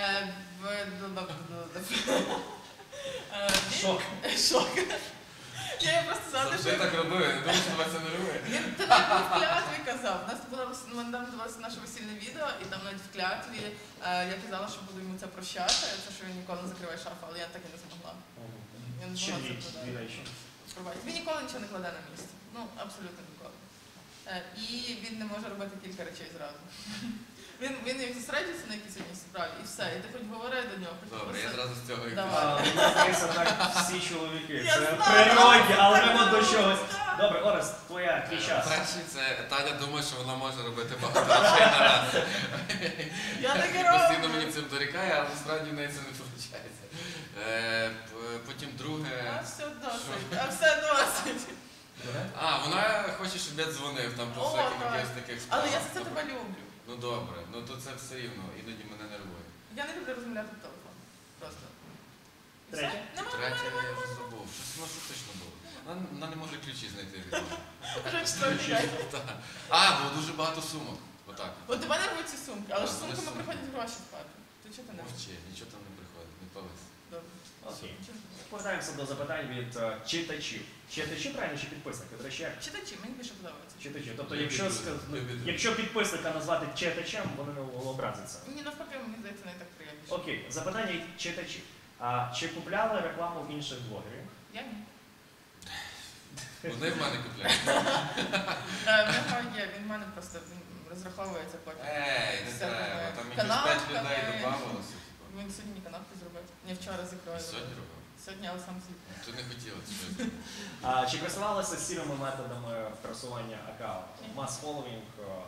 Шок. Шок. Я її просто Завжди залишу. так робив, я не думаю, що тебе це нервує. Він навіть в клятві казав. У нас було, ми недавно дивилися наше весільне відео, і там навіть в клятві я казала, що буду йому це прощати, це що він ніколи не закриває шафу, але я так і не змогла. Я не Ще змогла це дві подати. речі. Він ніколи нічого не кладе на місце. Ну, абсолютно ніколи. І він не може робити кілька речей зразу. Він як зосереджується на якійсь одній справі, і все. І ти хоч говори до нього. хоч Добре, я проси. зразу з цього і Давай. пишу. Мені здається, так всі чоловіки. Я Це знаю. природні, але треба до чогось. Добре, Орес, твій час. Перший це Таня думає, що вона може робити багато речей на раз. Я таке Постійно роблю. мені цим дорікає, але насправді в неї це не виходить. Потім друге. А все досить. А все досить. Вона хоче, щоб я дзвонив там по О, всяких так. якихось таких Але справах. я за це Добре. тебе люблю. Ну добре, ну то це все рівно, іноді мене нервує. Я не люблю розмовляти в телефон. Просто. І Третє? все? Нема, Третє нема, я нема. вже забув. Щось точно було. Вона не може ключі знайти від мене. Вже четвертий день. Так. Було дуже багато сумок. Отак. От до мене рвуть ці сумки, але ж Так, з сумками вони приходять гроші впати. То чого ти не робиш? Мовчи, нічого там не приходить, не пались. Добре. Окей. Повертаємося до запитань від читачів. Читачі, правильно, чи підписники? До речі, як? Читачі, мені більше подобається. Читачі. Тобто, Любі якщо, друзі, любі друзі. якщо підписника назвати читачем, вони не образяться. Ні, навпаки, мені здається, не так приємніше. Окей, запитання від читачів. Чи купляли рекламу в інших блогерів? Я ні. Вони в мене купляють. В нього є, він в мене просто розраховується потім. Не Все треба, таке. там якісь Канапками. 5 людей додавалося. Він сьогодні мені канапки зробив. Не вчора з ікрою. Сьогодні робив? Сьогодні, але сам з'їв. Ти не хотіла, ти що? Чи користувалися сірими методами просування аккаунту? Мас-фоловінг?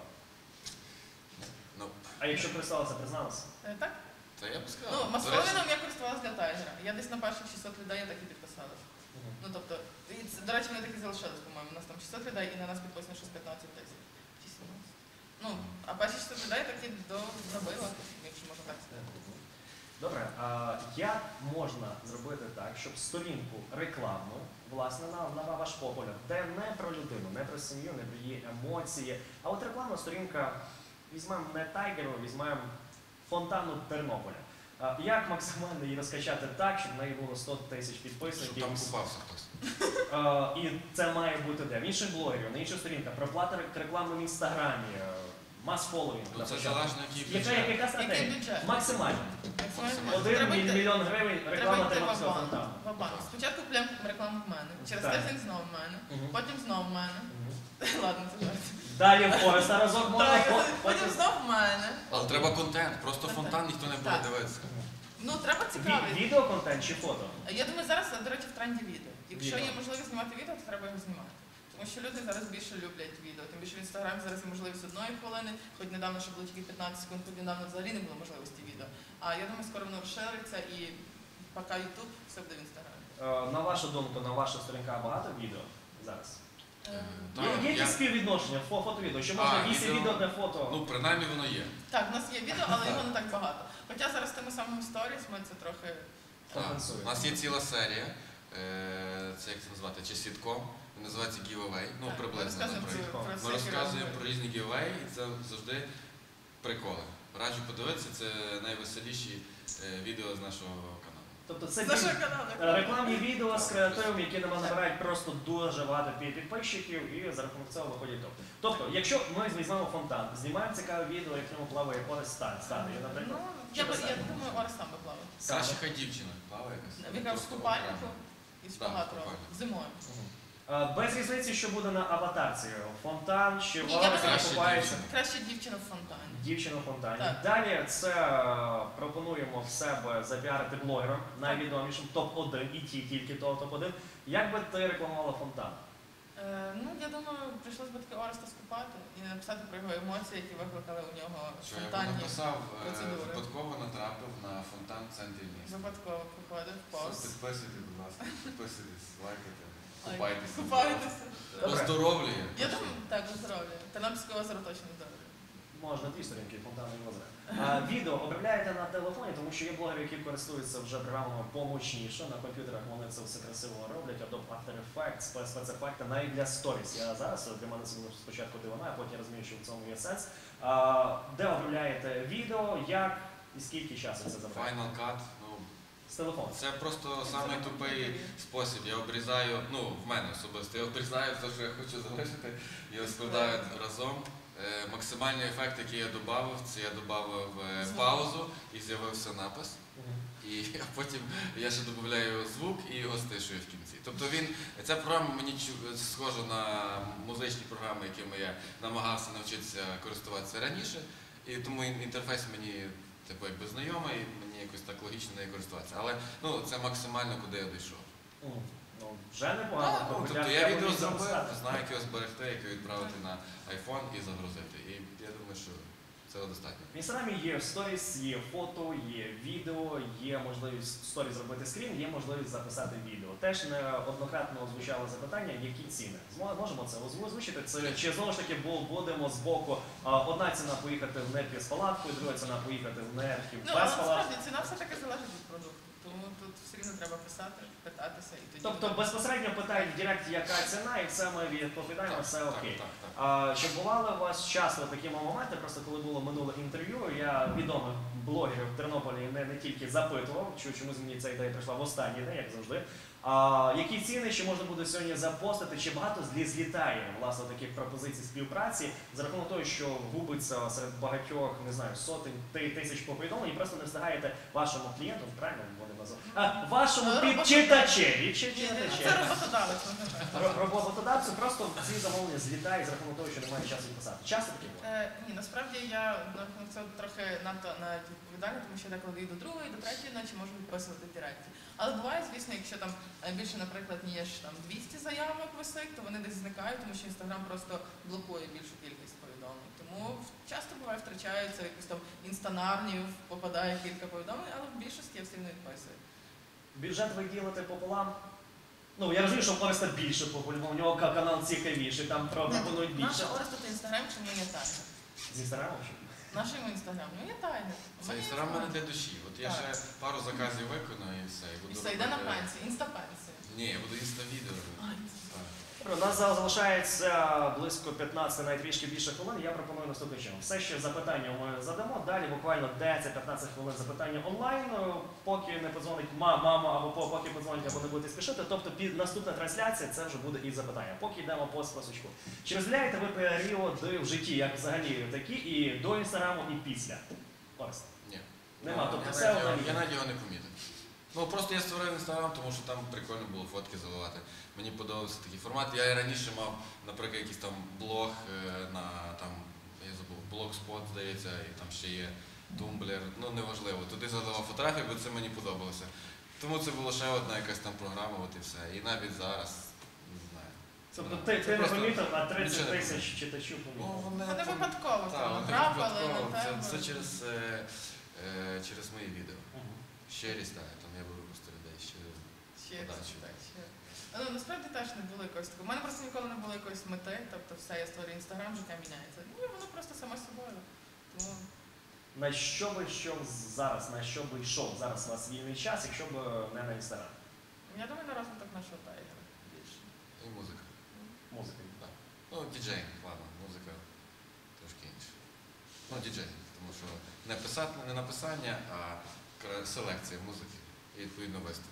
Ну, А якщо користувалися, призналися? Так? та я б сказав. Ну, До речі, маскулином я користувалася для тайгера. Я десь на перших 600 людей я так і підписалась. Ну, тобто, до речі, вони так і залишились, по-моєму. У нас там 600 людей і на нас підписано щось 15 тисяч. Чи 17. Ну, а перші 600 людей так і добила, якщо можна так сказати. Добре, як можна зробити так, щоб сторінку рекламну, власне, на ваш погляд, де не про людину, не про сім'ю, не про її емоції, а от рекламна сторінка, візьмемо не Тайгеру, візьмемо Фонтану Тернополя. Як максимально її розкачати так, щоб в неї було 100 тисяч щоб підписників? там купався хтось. І це має бути де? В інших блогерів, на інших сторінках, проплата рекламу в інстаграмі, Мас-фоловінг. Ну, це залежно, який бюджет. Яка Який стратегія? бюджет? Максимально. Максимально. 1 мільйон гривень Треба реклама йти Тернопільського в-банк. фонтану. В-банк. Спочатку купляємо рекламу в мене, через Так. тиждень знову в мене, потім знову в мене. Ладно, це жарт. Далі в Ореста разок можна, Так, потім потім знову в мене. Але треба контент, просто фонтан ніхто не буде Так. дивитися. Ну, треба цікавий. відеоконтент чи фото? Я думаю, зараз, до речі, в тренді відео. Якщо Відео. є можливість знімати відео, то треба його знімати. Тому що люди зараз більше люблять відео. Тим більше в інстаграмі зараз є можливість 1 хвилини, хоч недавно ще було тільки 15 секунд, хоч недавно взагалі не було можливості відео. А я думаю, скоро воно розшириться і поки Ютуб, все буде в інстаграмі. На вашу думку, на ваших сторінках багато відео зараз? Так, Є я- якісь співвідношення фото-відео? Що можна 8 відео- відео для фото? Ну, принаймні воно є. Так, у нас є відео, але його не так багато. Хоча зараз тими самими сторіс ми це трохи. Так. Компенсує. У нас є ціла серія, це як це назвати, чи сітком, він називається Giveaway, ну Так, приблизно, ми розказуємо наприклад. про Ми всякі розказуємо розмови. про різні giveaway, і це завжди приколи. Раджу подивитися, це найвеселіші відео з нашого каналу. Тобто це З нашого каналу. рекламні відео з креативом, які набирають просто дуже багато підписчиків і за рахунок цього виходять топ. Тобто, якщо ми візьмемо фонтан, знімаємо цікаве відео, як в ньому плаває Орест стадіо, Ну, наприклад. я що писати? думаю, Орес сам би плавав. Краще хай дівчина плаває якась. Він в Просто купальнику окремо. і шпагат робить. купальник. Зимою. Без різниці, що буде на аватарці. Фонтан чи Ні, я Орест думаю, що купається. дівчина. Краще дівчина в фонтані. Дівчина в фонтані. Так. Далі це пропонуємо в себе запіарити блогером найвідомішим, топ-1 і тільки того топ-1. Як би ти рекламувала фонтан? Ну, я думаю, прийшлось би таки Ореста скупати і написати про його емоції, які викликали у нього Що я б фонтанні написав, процедури. випадково натрапив на фонтан в центрі міста. Випадково приходив в пост. Підписуйтесь, будь ласка, підписуйтесь, лайкайте, купайтеся. Купайтеся. Оздоровлює. Я думаю, так, здоров'я. Тернопільське озеро точно здоров'я. Можна 2 сторінки фонтану і озера. Відео обробляєте на телефоні, тому що є блогери, які користуються вже програмами помочніше. На комп'ютерах вони це все красиво роблять, Adobe After Effects, спецефекти, навіть для сторіс. Я зараз для мене це було спочатку дивина, а потім я розумію, що в цьому є сенс. Де обробляєте відео, як і скільки часу це забирає? Final Cut, ну, З телефону. це просто самий тупий спосіб. Я обрізаю, ну, в мене особисто, я обрізаю те, що я хочу залишити, і складаю разом. Максимальний ефект, який я додав, це я додав паузу і з'явився напис. І потім я ще додаю звук і його стишую в кінці. Тобто ця програма мені схожа на музичні програми, якими я намагався навчитися користуватися раніше. І тому інтерфейс мені типу, якби знайомий, мені якось так логічно нею користуватися. Але ну, це максимально, куди я дійшов. Ну, вже непогано. Ну, тобто я відео зробив, знаю, як його зберегти, як його відправити на iPhone і загрузити. І я думаю, що цього достатньо. В інстаграмі є сторіс, є фото, є відео, є можливість сторіс зробити скрін, є можливість записати відео. Теж неоднократно звучало запитання, які ціни. Можемо це озвучити? Це, чи знову ж таки будемо з боку одна ціна поїхати в Нерки з палаткою, друга ціна поїхати в Нерки Ну, без але палатки? насправді ціна все-таки залежить від продукту. Тому тут все рівно треба писати, питатися і тоді. Тобто безпосередньо питають в Директ, яка ціна, і це ми відповідаємо, все Так, окей. так. Чи бували у вас часто такі моменти, просто коли було минуле інтерв'ю, я відомих блогерів в Тернополі не тільки запитував, чомусь мені ця ідея прийшла в останній день, як завжди. Які ціни ще можна буде сьогодні запостити, чи багато злітає власне таких пропозицій співпраці за рахунок того, що губиться серед багатьох, не знаю, сотень тисяч повідомлень і просто не встигаєте вашому клієнту, правильно вони назвали, вашому читачеві, Це роботодавець, можна так. роботодавцю просто ці замовлення злітають за рахунок того, що немає часу писати. Часто таке було? Ні, насправді я на це трохи надто навіть відповідальна, тому що я деколи і до другої, і до третьої ночі можу відписувати в Директі. Але буває, звісно, якщо там більше, наприклад, ніж там 200 заявок висить, то вони десь зникають, тому що Інстаграм просто блокує більшу кількість повідомлень. Тому часто буває втрачаються якусь там інстанарнів, попадає кілька повідомлень, але в більшості я все одно відписую. Бюджет ви ділите пополам? Ну, я розумію, що в Ореста більше по-любому, у нього канал цікавіший, там пропонують більше. Наша Ореста це Інстаграм, чи моє тайна? З Інстаграмом чи? Наш йому Інстаграм, ну є тайна. Це Інстаграм в мене для душі. От я ще пару заказів виконую і все. І все, йде на пенсію, інстапенсію. Ні, я буду інста-відео робити. Так. У нас залишається близько 15, навіть трішки більше хвилин. Я пропоную наступним чином. Все ще запитання ми задамо. Далі буквально 10-15 хвилин запитання онлайн. Поки не подзвонить мама, або поки подзвонить, або не будете спішити. Тобто наступна трансляція це вже буде і запитання. Поки йдемо по списочку. Чи розділяєте ви періоди в житті, як взагалі такі, і до інстаграму, і після? Орест. Ні. Нема, тобто Я все навіть одно. я навіть його не помітив. Ну просто я створив інстаграм, тому що там прикольно було фотки заливати. Мені подобався такий формат. Я і раніше мав, наприклад, якийсь там блог на там, я забув, блогспот, здається, і там ще є тумблер, ну неважливо. Туди заливав фотографії, бо це мені подобалося. Тому це була ще одна якась там програма, от і все. І навіть зараз, не знаю. Тобто Ну, ти не просто помітив, а 30 нічого не тисяч помітив. читачів Ну, помітив. Вони випадково Так, там вони натрапили випадково. на тебе. Це через мої відео. Щирість, так, там я беру просто людей щиро. Ще Подачу. так, ще. Ну, насправді теж не було якогось такого. У мене просто ніколи не було якоїсь мети, тобто все, я створюю інстаграм, життя міняється. Ні, воно просто само собою. Тому На що би йшов зараз, на що би йшов зараз у вас вільний час, якщо б не на інстаграм? я думаю, на розвиток нашого тайгера більше. І музика. Музика. Так. Ну, діджей, ладно, музика трошки інша. Ну, діджей, тому що не написання, а селекція музики і відповідно виступ.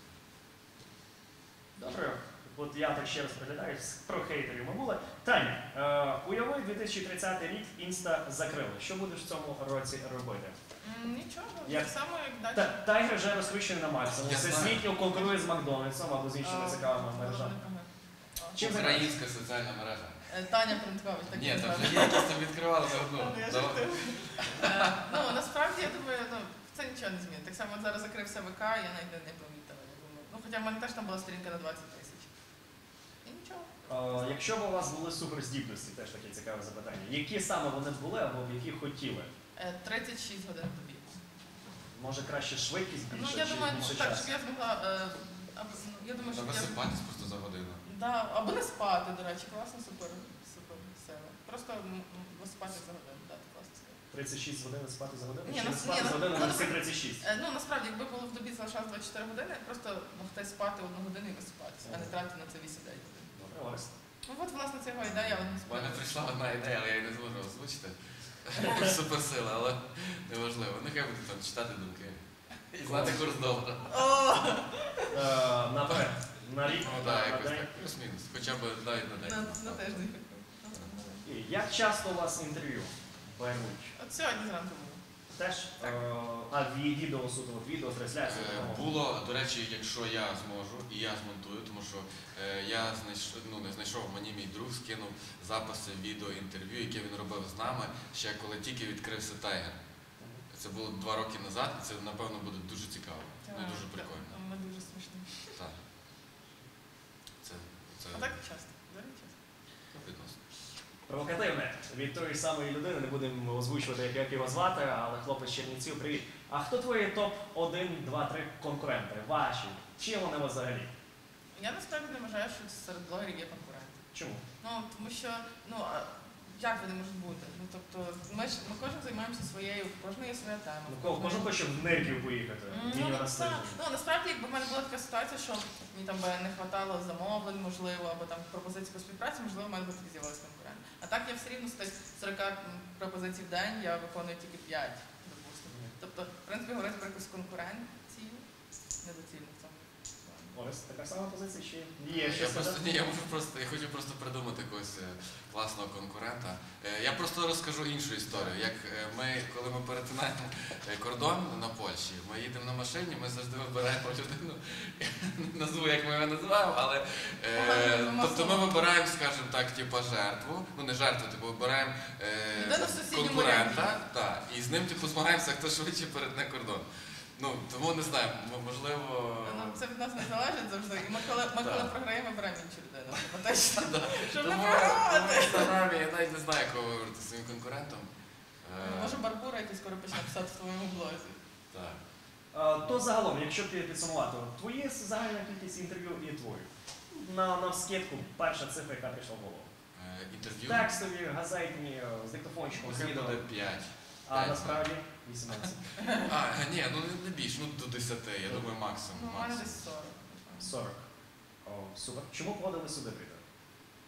Добре. От я так ще раз приглядаю, про хейтерів ми були. Таня, уяви 2030 рік, інста закрили. Що будеш в цьому році робити? Нічого, Як? так само, як далі. Тайгер вже розкручений на максимум. Я Це знаю. світло конкурує з Макдональдсом або з іншими цікавими мережами. Чим Українська соціальна мережа. Таня Принткович, так Ні, її там звати. вже є, якісь там відкривали за одну. Я жартую. Ну, насправді, я думаю, це нічого не змінить. Так само, от зараз закрився ВК, я навіть не помітила. Я думаю. Ну, хоча в мене теж там була сторінка на 20 тисяч. І нічого. Якщо б у вас були суперздібності, теж таке цікаве запитання, які саме вони були або в які хотіли? 36 годин тобі. Може краще швидкість Ну, більше, я чи думаю, більше так, часу? щоб я змогла, я думаю, Та щоб я... висипатись просто за годину. Да, або не спати, до речі, класна супер сила. Просто виспати за годину, да, це класно сказати. 36 годин спати за годину? Ні, Чи ну, не спати ні, за годину, ну, але всі 36? Ну, насправді, якби було в добі залишалось 24 години, просто могти спати 1 годину і висипатися, а не тратити на це 8-9 годин. Добре, Орест. Ну, от, власне, це його ідея, але не У мене прийшла одна ідея, але я її не зможу озвучити. Якась суперсила, але неважливо. Нехай буде там читати думки. І знати курс долара. Наперед. На рік, Ну так, на якось день. так. Плюс-мінус. Хоча б навіть на день. На тиждень. І як часто у вас інтерв'ю беруть? От сьогодні зранку було. Теж? Так. Відео суто, відео, трансляцію? Було, до речі, якщо я зможу, і я змонтую, тому що я не знайшов, мені мій друг скинув записи відео інтерв'ю, яке він робив з нами, ще коли тільки відкрився Тайгер. Це було 2 роки назад, і це, напевно, буде дуже цікаво. Ну, і дуже прикольно. Ми дуже смішні. Так. Це А так часто, дуже часто. відносно. Провокативне. Від тої самої людини, не будемо озвучувати, як його звати, але хлопець з Чернівців, привіт. А хто твої топ-1, 2, 3 конкуренти? Ваші? Чим вони у вас взагалі? Я насправді не вважаю, що серед блогерів є конкуренти. Чому? Ну, тому що, а як вони можуть бути? Ну, тобто, ми кожен займаємося своєю, в кожної є своя тема. Кожен хоче в Нирків поїхати. Мінімум раз в тиждень. Ну, насправді, якби в мене була така ситуація, що мені там би не вистачало замовлень, можливо, або там пропозицій по співпраці, можливо, в мене би тоді з'явилися конкуренти. А так я все рівно з тих 40 пропозицій в день, я виконую тільки 5, допустимо. Тобто, в принципі, говорити про якусь конкуренцію недоцільно в цьому. Ось така сама позиція, чи є Я щось просто сказати? я хочу просто придумати якогось класного конкурента. Я просто розкажу іншу історію. Як коли ми перетинаємо кордон на Польщі, ми їдемо на машині, ми завжди вибираємо людину, я не назву, як ми його називаємо, але тобто ми вибираємо, скажімо так, типу жертву, ну не жертву, типу вибираємо конкурента, так, і з ним типу змагаємося, хто швидше перетне кордон. Ну, тому не знаю, можливо... Ну, це від нас не залежить завжди. І ми коли програємо, вибираємо іншу людину. Автоматично. Щоб не Тому програвати. в інстаграмі я навіть не знаю, кого вибрати своїм конкурентом. Може Барбура якийсь скоро почне писати в твоєму блозі. Так. То загалом, якщо підсумувати, твої загальна кількість інтерв'ю і твою. На скидку, перша цифра, яка прийшла в голову. Інтерв'ю. Текстові, газетні, з диктофончиком, з Нехай відео. буде 5. А насправді 18. Ні, ну не більше, ну до 10, я думаю, максимум. Ну, у мене максимум. десь 40. 40. О, супер. Чому погодили сюди прийти?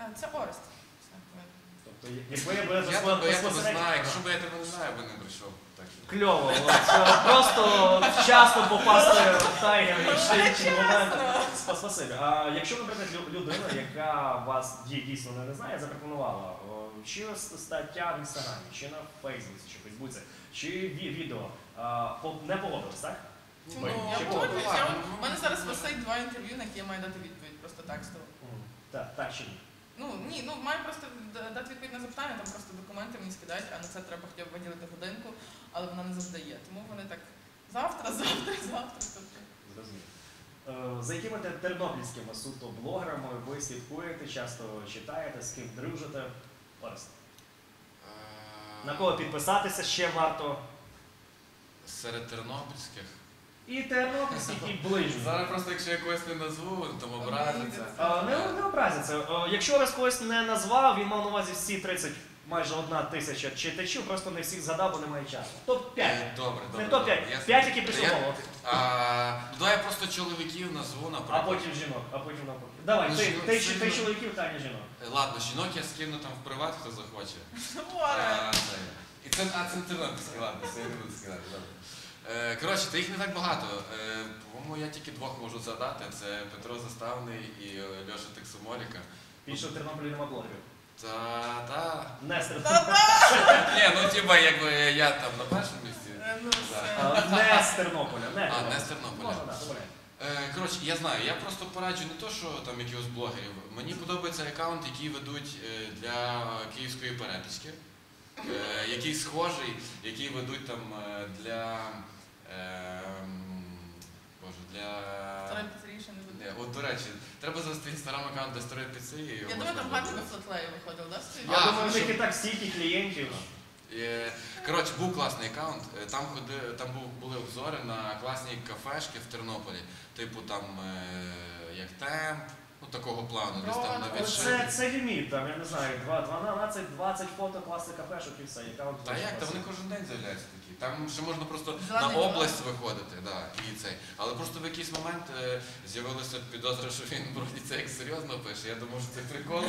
Це Орест. Все, ми- Тобто, якби я був Я тебе знаю, якщо б я тебе не знаю, би не прийшов. Так що. Кльово, от, просто часто попасти в тайгерний момент. Спасибі. А якщо, наприклад, людина, яка вас дійсно не знає, запропонувала чи стаття в інстаграмі, чи на Фейсбуці, чи Фейсбуці, чи відео, не погодились, так? Чому? Чи Я погодились? погоджуюсь. У мене зараз висить 2 інтерв'ю, на які я маю дати відповідь, просто текстово. Так чи ні? Ні, маю просто дати відповідь на запитання, там просто документи мені скидають, а на це треба хоча б виділити годинку, але вона не завжди є. Тому вони так завтра. Тобто. Зрозуміло. За якими тернопільськими суто блогерами ви слідкуєте, часто читаєте, з ким дружите? Орест. На кого підписатися ще варто? Серед тернопільських. І тернопільських, і ближніх. Зараз просто, якщо я когось не назву, то образиться. Не образиться. Якщо Орест когось не назвав, він мав на увазі всі 30, майже 1 тисяча читачів, просто не всіх згадав, бо немає часу. Топ-5. Добре. Не топ-5. 5, які прийшли в голову. Давай я просто чоловіків назву, А наприклад. потім жінок, а потім навпаки. Давай, Ну, ти чоловіків, Таня жінок. Ладно, жінок я скину там в приват, хто захоче. Оре! Це тернопільський, ладно, це я не буду сказати. Добре. Коротше, та їх не так багато. По-моєму, я тільки 2 можу згадати. Це Петро Заставний і Льоша Тексомоліка. Більше в Тернополі нема блогерів. Та. Нестер. Ні, ну хіба якби я там на першому місці. Не з Тернополя. Не з Тернополя. Можна, так, добре. Коротше, я знаю, я просто пораджу не то, що там якихось блогерів. Мені подобається аккаунт, який ведуть для київської переписки. Який схожий, який ведуть там для. Старої піцерії ще не буде. От, до речі, треба завести інстаграм аккаунт для старої піцерії. Я думаю, там гарно би флотлеї виходив, да? Я думаю, в них і так стільки клієнтів. Коротше, був класний аккаунт, там були обзори на класні кафешки в Тернополі, типу там як Темп, ну такого плану, десь там на відшині. Це ліміт, там, я не знаю, 12-20 фото класних кафешок і все. Та як, та вони кожен день з'являються такі. Там ще можна просто Зелений на область виходити, да, і цей. Але просто в якийсь момент з'явилася підозра, що він вроді це як серйозно пише. Я думав, що це прикол.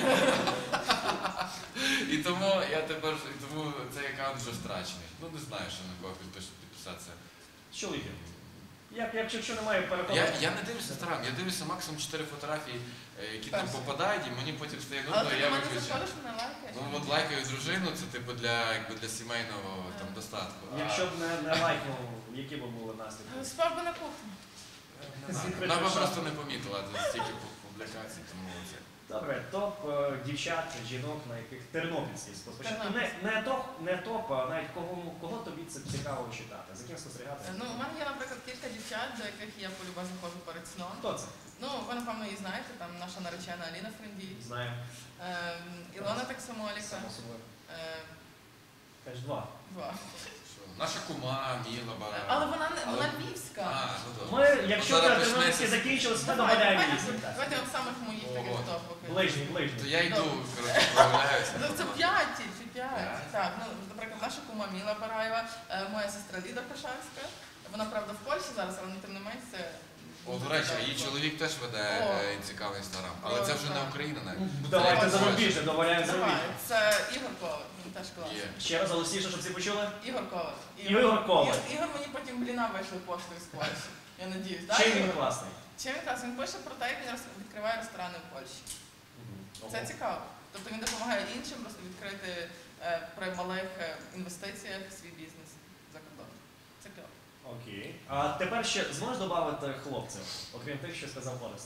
І тому цей аккаунт вже втрачений. Ну не знаю, що на кого підписатися. Чоловіки. Якщо немає переходу. Я не дивлюся інстаграм, я дивлюся максимум 4 фотографії, які там попадають, і мені потім стає Але нудно, ти і до я мене виключаю. заходиш, мене лайкаєш. Ну от лайкаю дружину, це типу для сімейного там достатку. Якщо б не лайкнув, які б були наслідки? Спав би на кухні. Вона би просто не помітила стільки публікацій, тому це. Добре, топ дівчат, жінок, на яких тернопільський спостерігати. Не топ, а навіть кого тобі це цікаво читати, за ким спостерігати? Ну, у мене є, наприклад, кілька дівчат, до яких я полюба заходжу перед сном. Хто це? Ну, ви, напевно, її знаєте, там наша наречена Аліна Френдій, Знаю. Ілона Тексомоліка. Само собою. Теж 2. Наша кума, Міла, Бара. Але вона львівська. Ну добре. Ми, якщо Зараз тернопільські почнеться. закінчилися, то Давайте доганяємо їх. давайте от самих моїх таких Ого. топок. Ближні. То я йду, коротше, проявляюся. Ну, це 5 чи 5. П'ять? Так, ну, наприклад, наша кума Міла Бараєва, моя сестра Ліда Кошарська. Вона, правда, в Польщі зараз, але тим не менш це... О, до речі, її чоловік теж веде цікавий інстаграм. Але це вже не Україна навіть. Давайте Це зарубіжне, доганяємо Давай, зарубіжне. це Ігор Коваль, він теж класний. Є. Ще раз голосніше, щоб всі почули. Ігор Коваль. Ігор Коваль. Ігор мені потім бліна вийшли поштою з Польщі. Я надіюсь. так? Чим він класний? Чим він класний? Він пише про те, як він відкриває ресторани в Польщі. Це цікаво. Тобто він допомагає іншим просто відкрити при малих інвестиціях свій бізнес за кордоном. Це кльово. Окей. А тепер ще зможеш додати хлопців, окрім тих, що сказав Орест?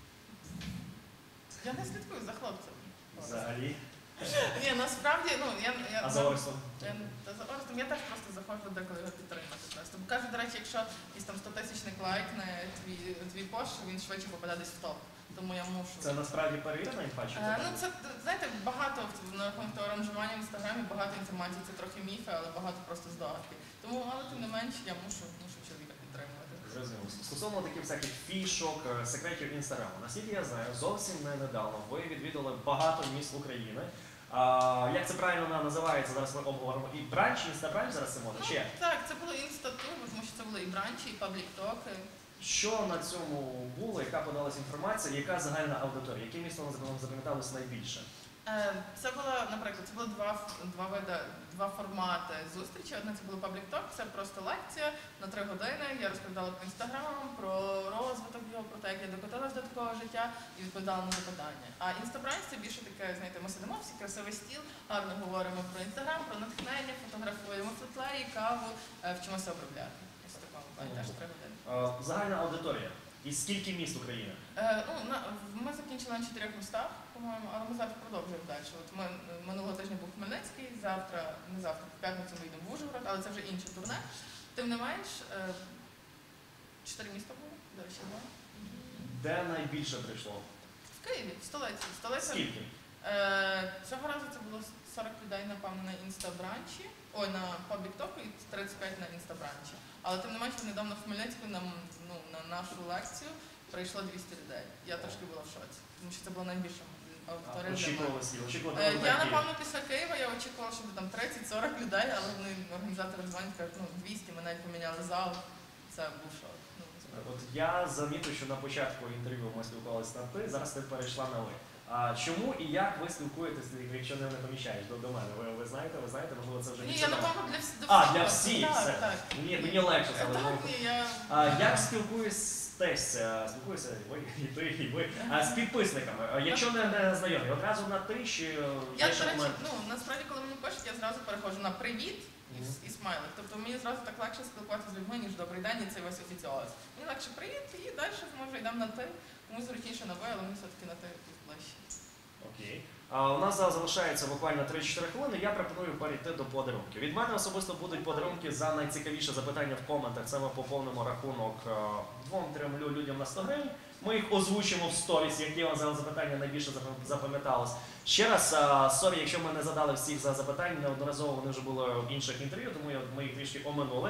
Я не слідкую за хлопцем. Взагалі. Ні, насправді, ну, А за Орестом? За Орестом я теж просто заходжу деколи його підтримати. Просто. Бо кажуть, до речі, якщо якийсь там 100-тисячник лайкне твій пост, він швидше попаде десь в топ. Тому я мушу. Це насправді перевірена інфа, чи це? Ну, це, знаєте, багато на рахунок того ранжування в інстаграмі, багато інформації, це трохи міфи, але багато просто здогадки. Тому, але тим не менш, я мушу чоловіка підтримувати. Зрозуміло. Стосовно таких всяких фішок, секретів інстаграму. Наскільки я знаю, зовсім недавно ви відвідали багато міст України. Як це правильно називається, зараз ми обговоримо. І бранч, інстабранч зараз це може? Чи як? Так, це було інстатур, тому що це були і бранчі, і паблік-токи. Що на цьому було, яка подалась інформація, яка загальна аудиторія? Яке місто вам запам'яталось найбільше? Це було, наприклад, це було два формати зустрічі. Одне це було Public Talk, це просто лекція на 3 години. Я розповідала про Інстаграм, про розвиток його, про те, як я докотилась до такого життя і відповідала на запитання. А Інстабранч це більше таке, знаєте, ми сидимо всі, красивий стіл, гарно говоримо про Інстаграм, про натхнення, фотографуємо флеї, каву, вчимося обробляти. Ось в такому плані теж 3 години. Загальна аудиторія. І скільки міст України? Ми закінчили на 4 містах, по-моєму, але ми зараз продовжуємо далі. От ми минулого тижня був Хмельницький, в п'ятницю ми йдемо в Ужгород, але це вже інше турне. Тим не менш, 4 міста було, до речі, 2. Де найбільше прийшло? В Києві, в столиці. Скільки? Цього разу це було 40 людей, напевно, на інстабранчі, на Public Talk і 35 на інстабранчі. Але тим не менше, недавно в Хмельницьку на нашу лекцію прийшло 200 людей. Я трошки була в шоці, тому що це була найбільша аудиторія. Очікували Я, напевно, після Києва я очікувала, що буде там 30-40 людей, але вони, організатори дзвонять, кажуть, 200, ми навіть поміняли зал. Це був шок. От я замітив, що на початку інтерв'ю ми спілкувалися на ти, зараз ти перейшла на ви. А чому і як ви спілкуєтесь, якщо не поміщаєш до мене? Ви знаєте, можливо, це вже Ні, я напевно для всіх. Для всіх, все. Так. Мені легше стало. Як спілкуєтеся ви з підписниками, якщо не знайомі? Одразу на ти чи я, до речі, насправді, коли мені пишуть, я зразу переходжу на привіт і смайлик. Тобто мені зразу так легше спілкуватися з людьми, ніж добрий день і цей весь офіціоз. Мені легше привіт і далі, може, йдемо на ти. Комусь зручніше на ви, але мені все-таки на ти ближче. Окей. У нас зараз залишається буквально 3-4 хвилини, я пропоную перейти до подарунків. Від мене особисто будуть подарунки за найцікавіше запитання в коментах. Це ми поповнимо рахунок 2-3 людям на 100 гривень. Ми їх озвучимо в сторіс, які вам зараз запитання найбільше запам'яталось. Ще раз, сорі, якщо ми не задали всіх за запитання, неодноразово вони вже були в інших інтерв'ю, тому ми їх трішки оминули.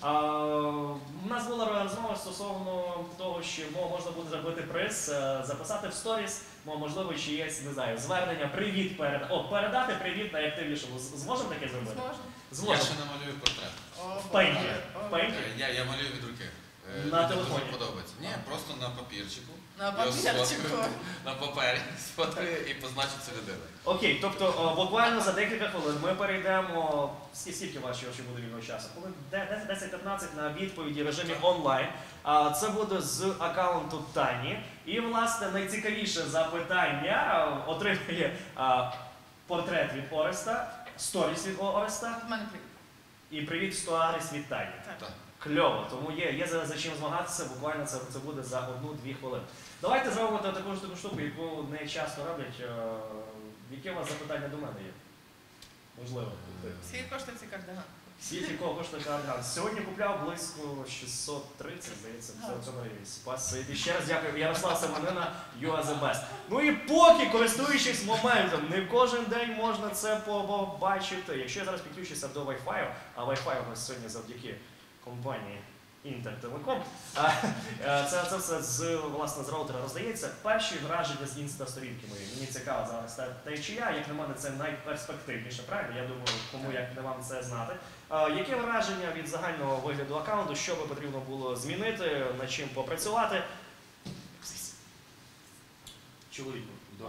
У нас була розмова стосовно того, що можна буде зробити приз, записати в сторіс, можливо, чи є, не знаю, звернення, привіт, передати привіт найактивнішому. Зможемо таке зробити? Зможемо. Я ще намалюю портрет. В пейнті? Я малюю від руки. На телефоні? Дуже подобається. Ні, просто на папірчику. На папірчику. На папері сфоткаю і позначу цю людину. Окей, тобто буквально за декілька хвилин ми перейдемо, скільки ваші очі буде вільного часу? 10-15 на відповіді в режимі онлайн. Це буде з аккаунту Тані. І, власне, найцікавіше запитання отримає портрет від Ореста, сторіс від Ореста. Від мене привіт. І привіт сторіс від Тані. Так. Кльово, тому є за чим змагатися, буквально це буде за 1-2 хвилини. Давайте зробимо таку штуку, яку не часто роблять. Яке у вас запитання до мене є? Можливо. Скільки коштує цей кардиган? Скільки коштує кардиган? Сьогодні купляв близько 630, здається, в цьому рівні. Спасибі. Ще раз дякую. Ярослав Семенина, You are the best. Ну і поки, користуючись моментом, не кожен день можна це побачити. Якщо я зараз підключуся до Wi-Fi, а Wi-Fi у нас сьогодні завдяки компанії Інтертелеком. Це все з роутера роздається. Перші враження з інста-сторінки моєї. Мені цікаво зараз течія, як на мене, це найперспективніше, правильно? Я думаю, кому як не вам це знати. Яке враження від загального вигляду аккаунту, що би потрібно було змінити, над чим попрацювати? Чоловіку, до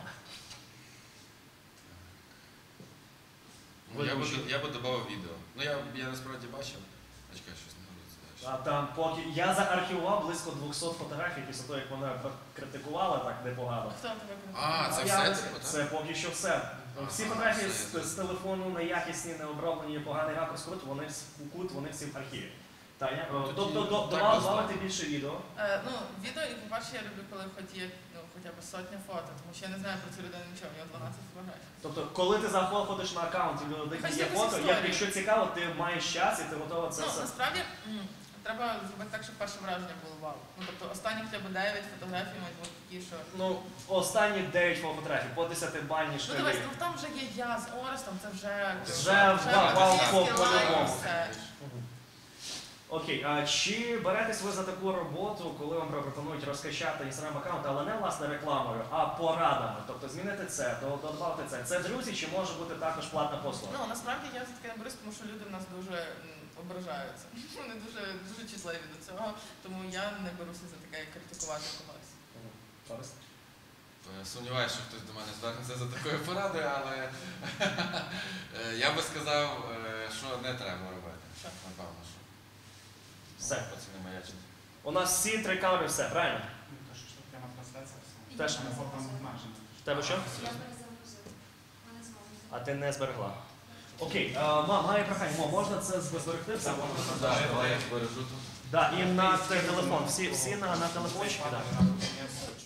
Я би додав відео. Я насправді бачив. Чекай, щось не говориться. Там поки я заархівував близько 200 фотографій після того, як мене критикували так непогано. Хто тебе Це все? Це поки що все. Всі фотографії з телефону неякісні, необроблені, поганий ракурс, вони всі в архіві. Таня, тобто добавити більше відео. Відео, і по-перше, я люблю, коли є хоча б сотня фото, тому що я не знаю про цю людину нічого, у нього 12 фотографій. Тобто, коли ти заходиш на аккаунт і є фото, якщо цікаво, ти маєш час і ти готова це все. Насправді, треба зробити так, щоб перше враження було вау. Тобто, останні хоча б 9 фотографій мають бути такі, що... Останні 9 фотографій, по 10-бальній шкалі. Дивись, там вже є я з Орестом, це вже... Вже вау по-любому. Окей, а чи беретесь ви за таку роботу, коли вам пропонують розкачати інстаграм-аккаунт, але не власне рекламою, а порадами? Тобто змінити це, додати це. Це друзі, чи може бути також платна послуга? Ну, насправді я за таке не берусь, тому що люди в нас дуже ображаються. Вони дуже чутливі до цього, тому я не беруся за таке критикувати когось. Користь? Сумніваюся, що хтось до мене звернеться за такою порадою, але я би сказав, що не треба робити. Що? Напевно, що. Все. Це не моя честь. У нас всі 3 камери, все, правильно? Ну, то, що прямо трансляція, все. Теж. Ми фото обмежені. В тебе що? Я перезагрузила. Мене знову. А ти не зберегла. Окей, має прохання, можна це зберегти? Все? Давай я збережу тут. Да, і на телефон. Всі на телефончики, так. Я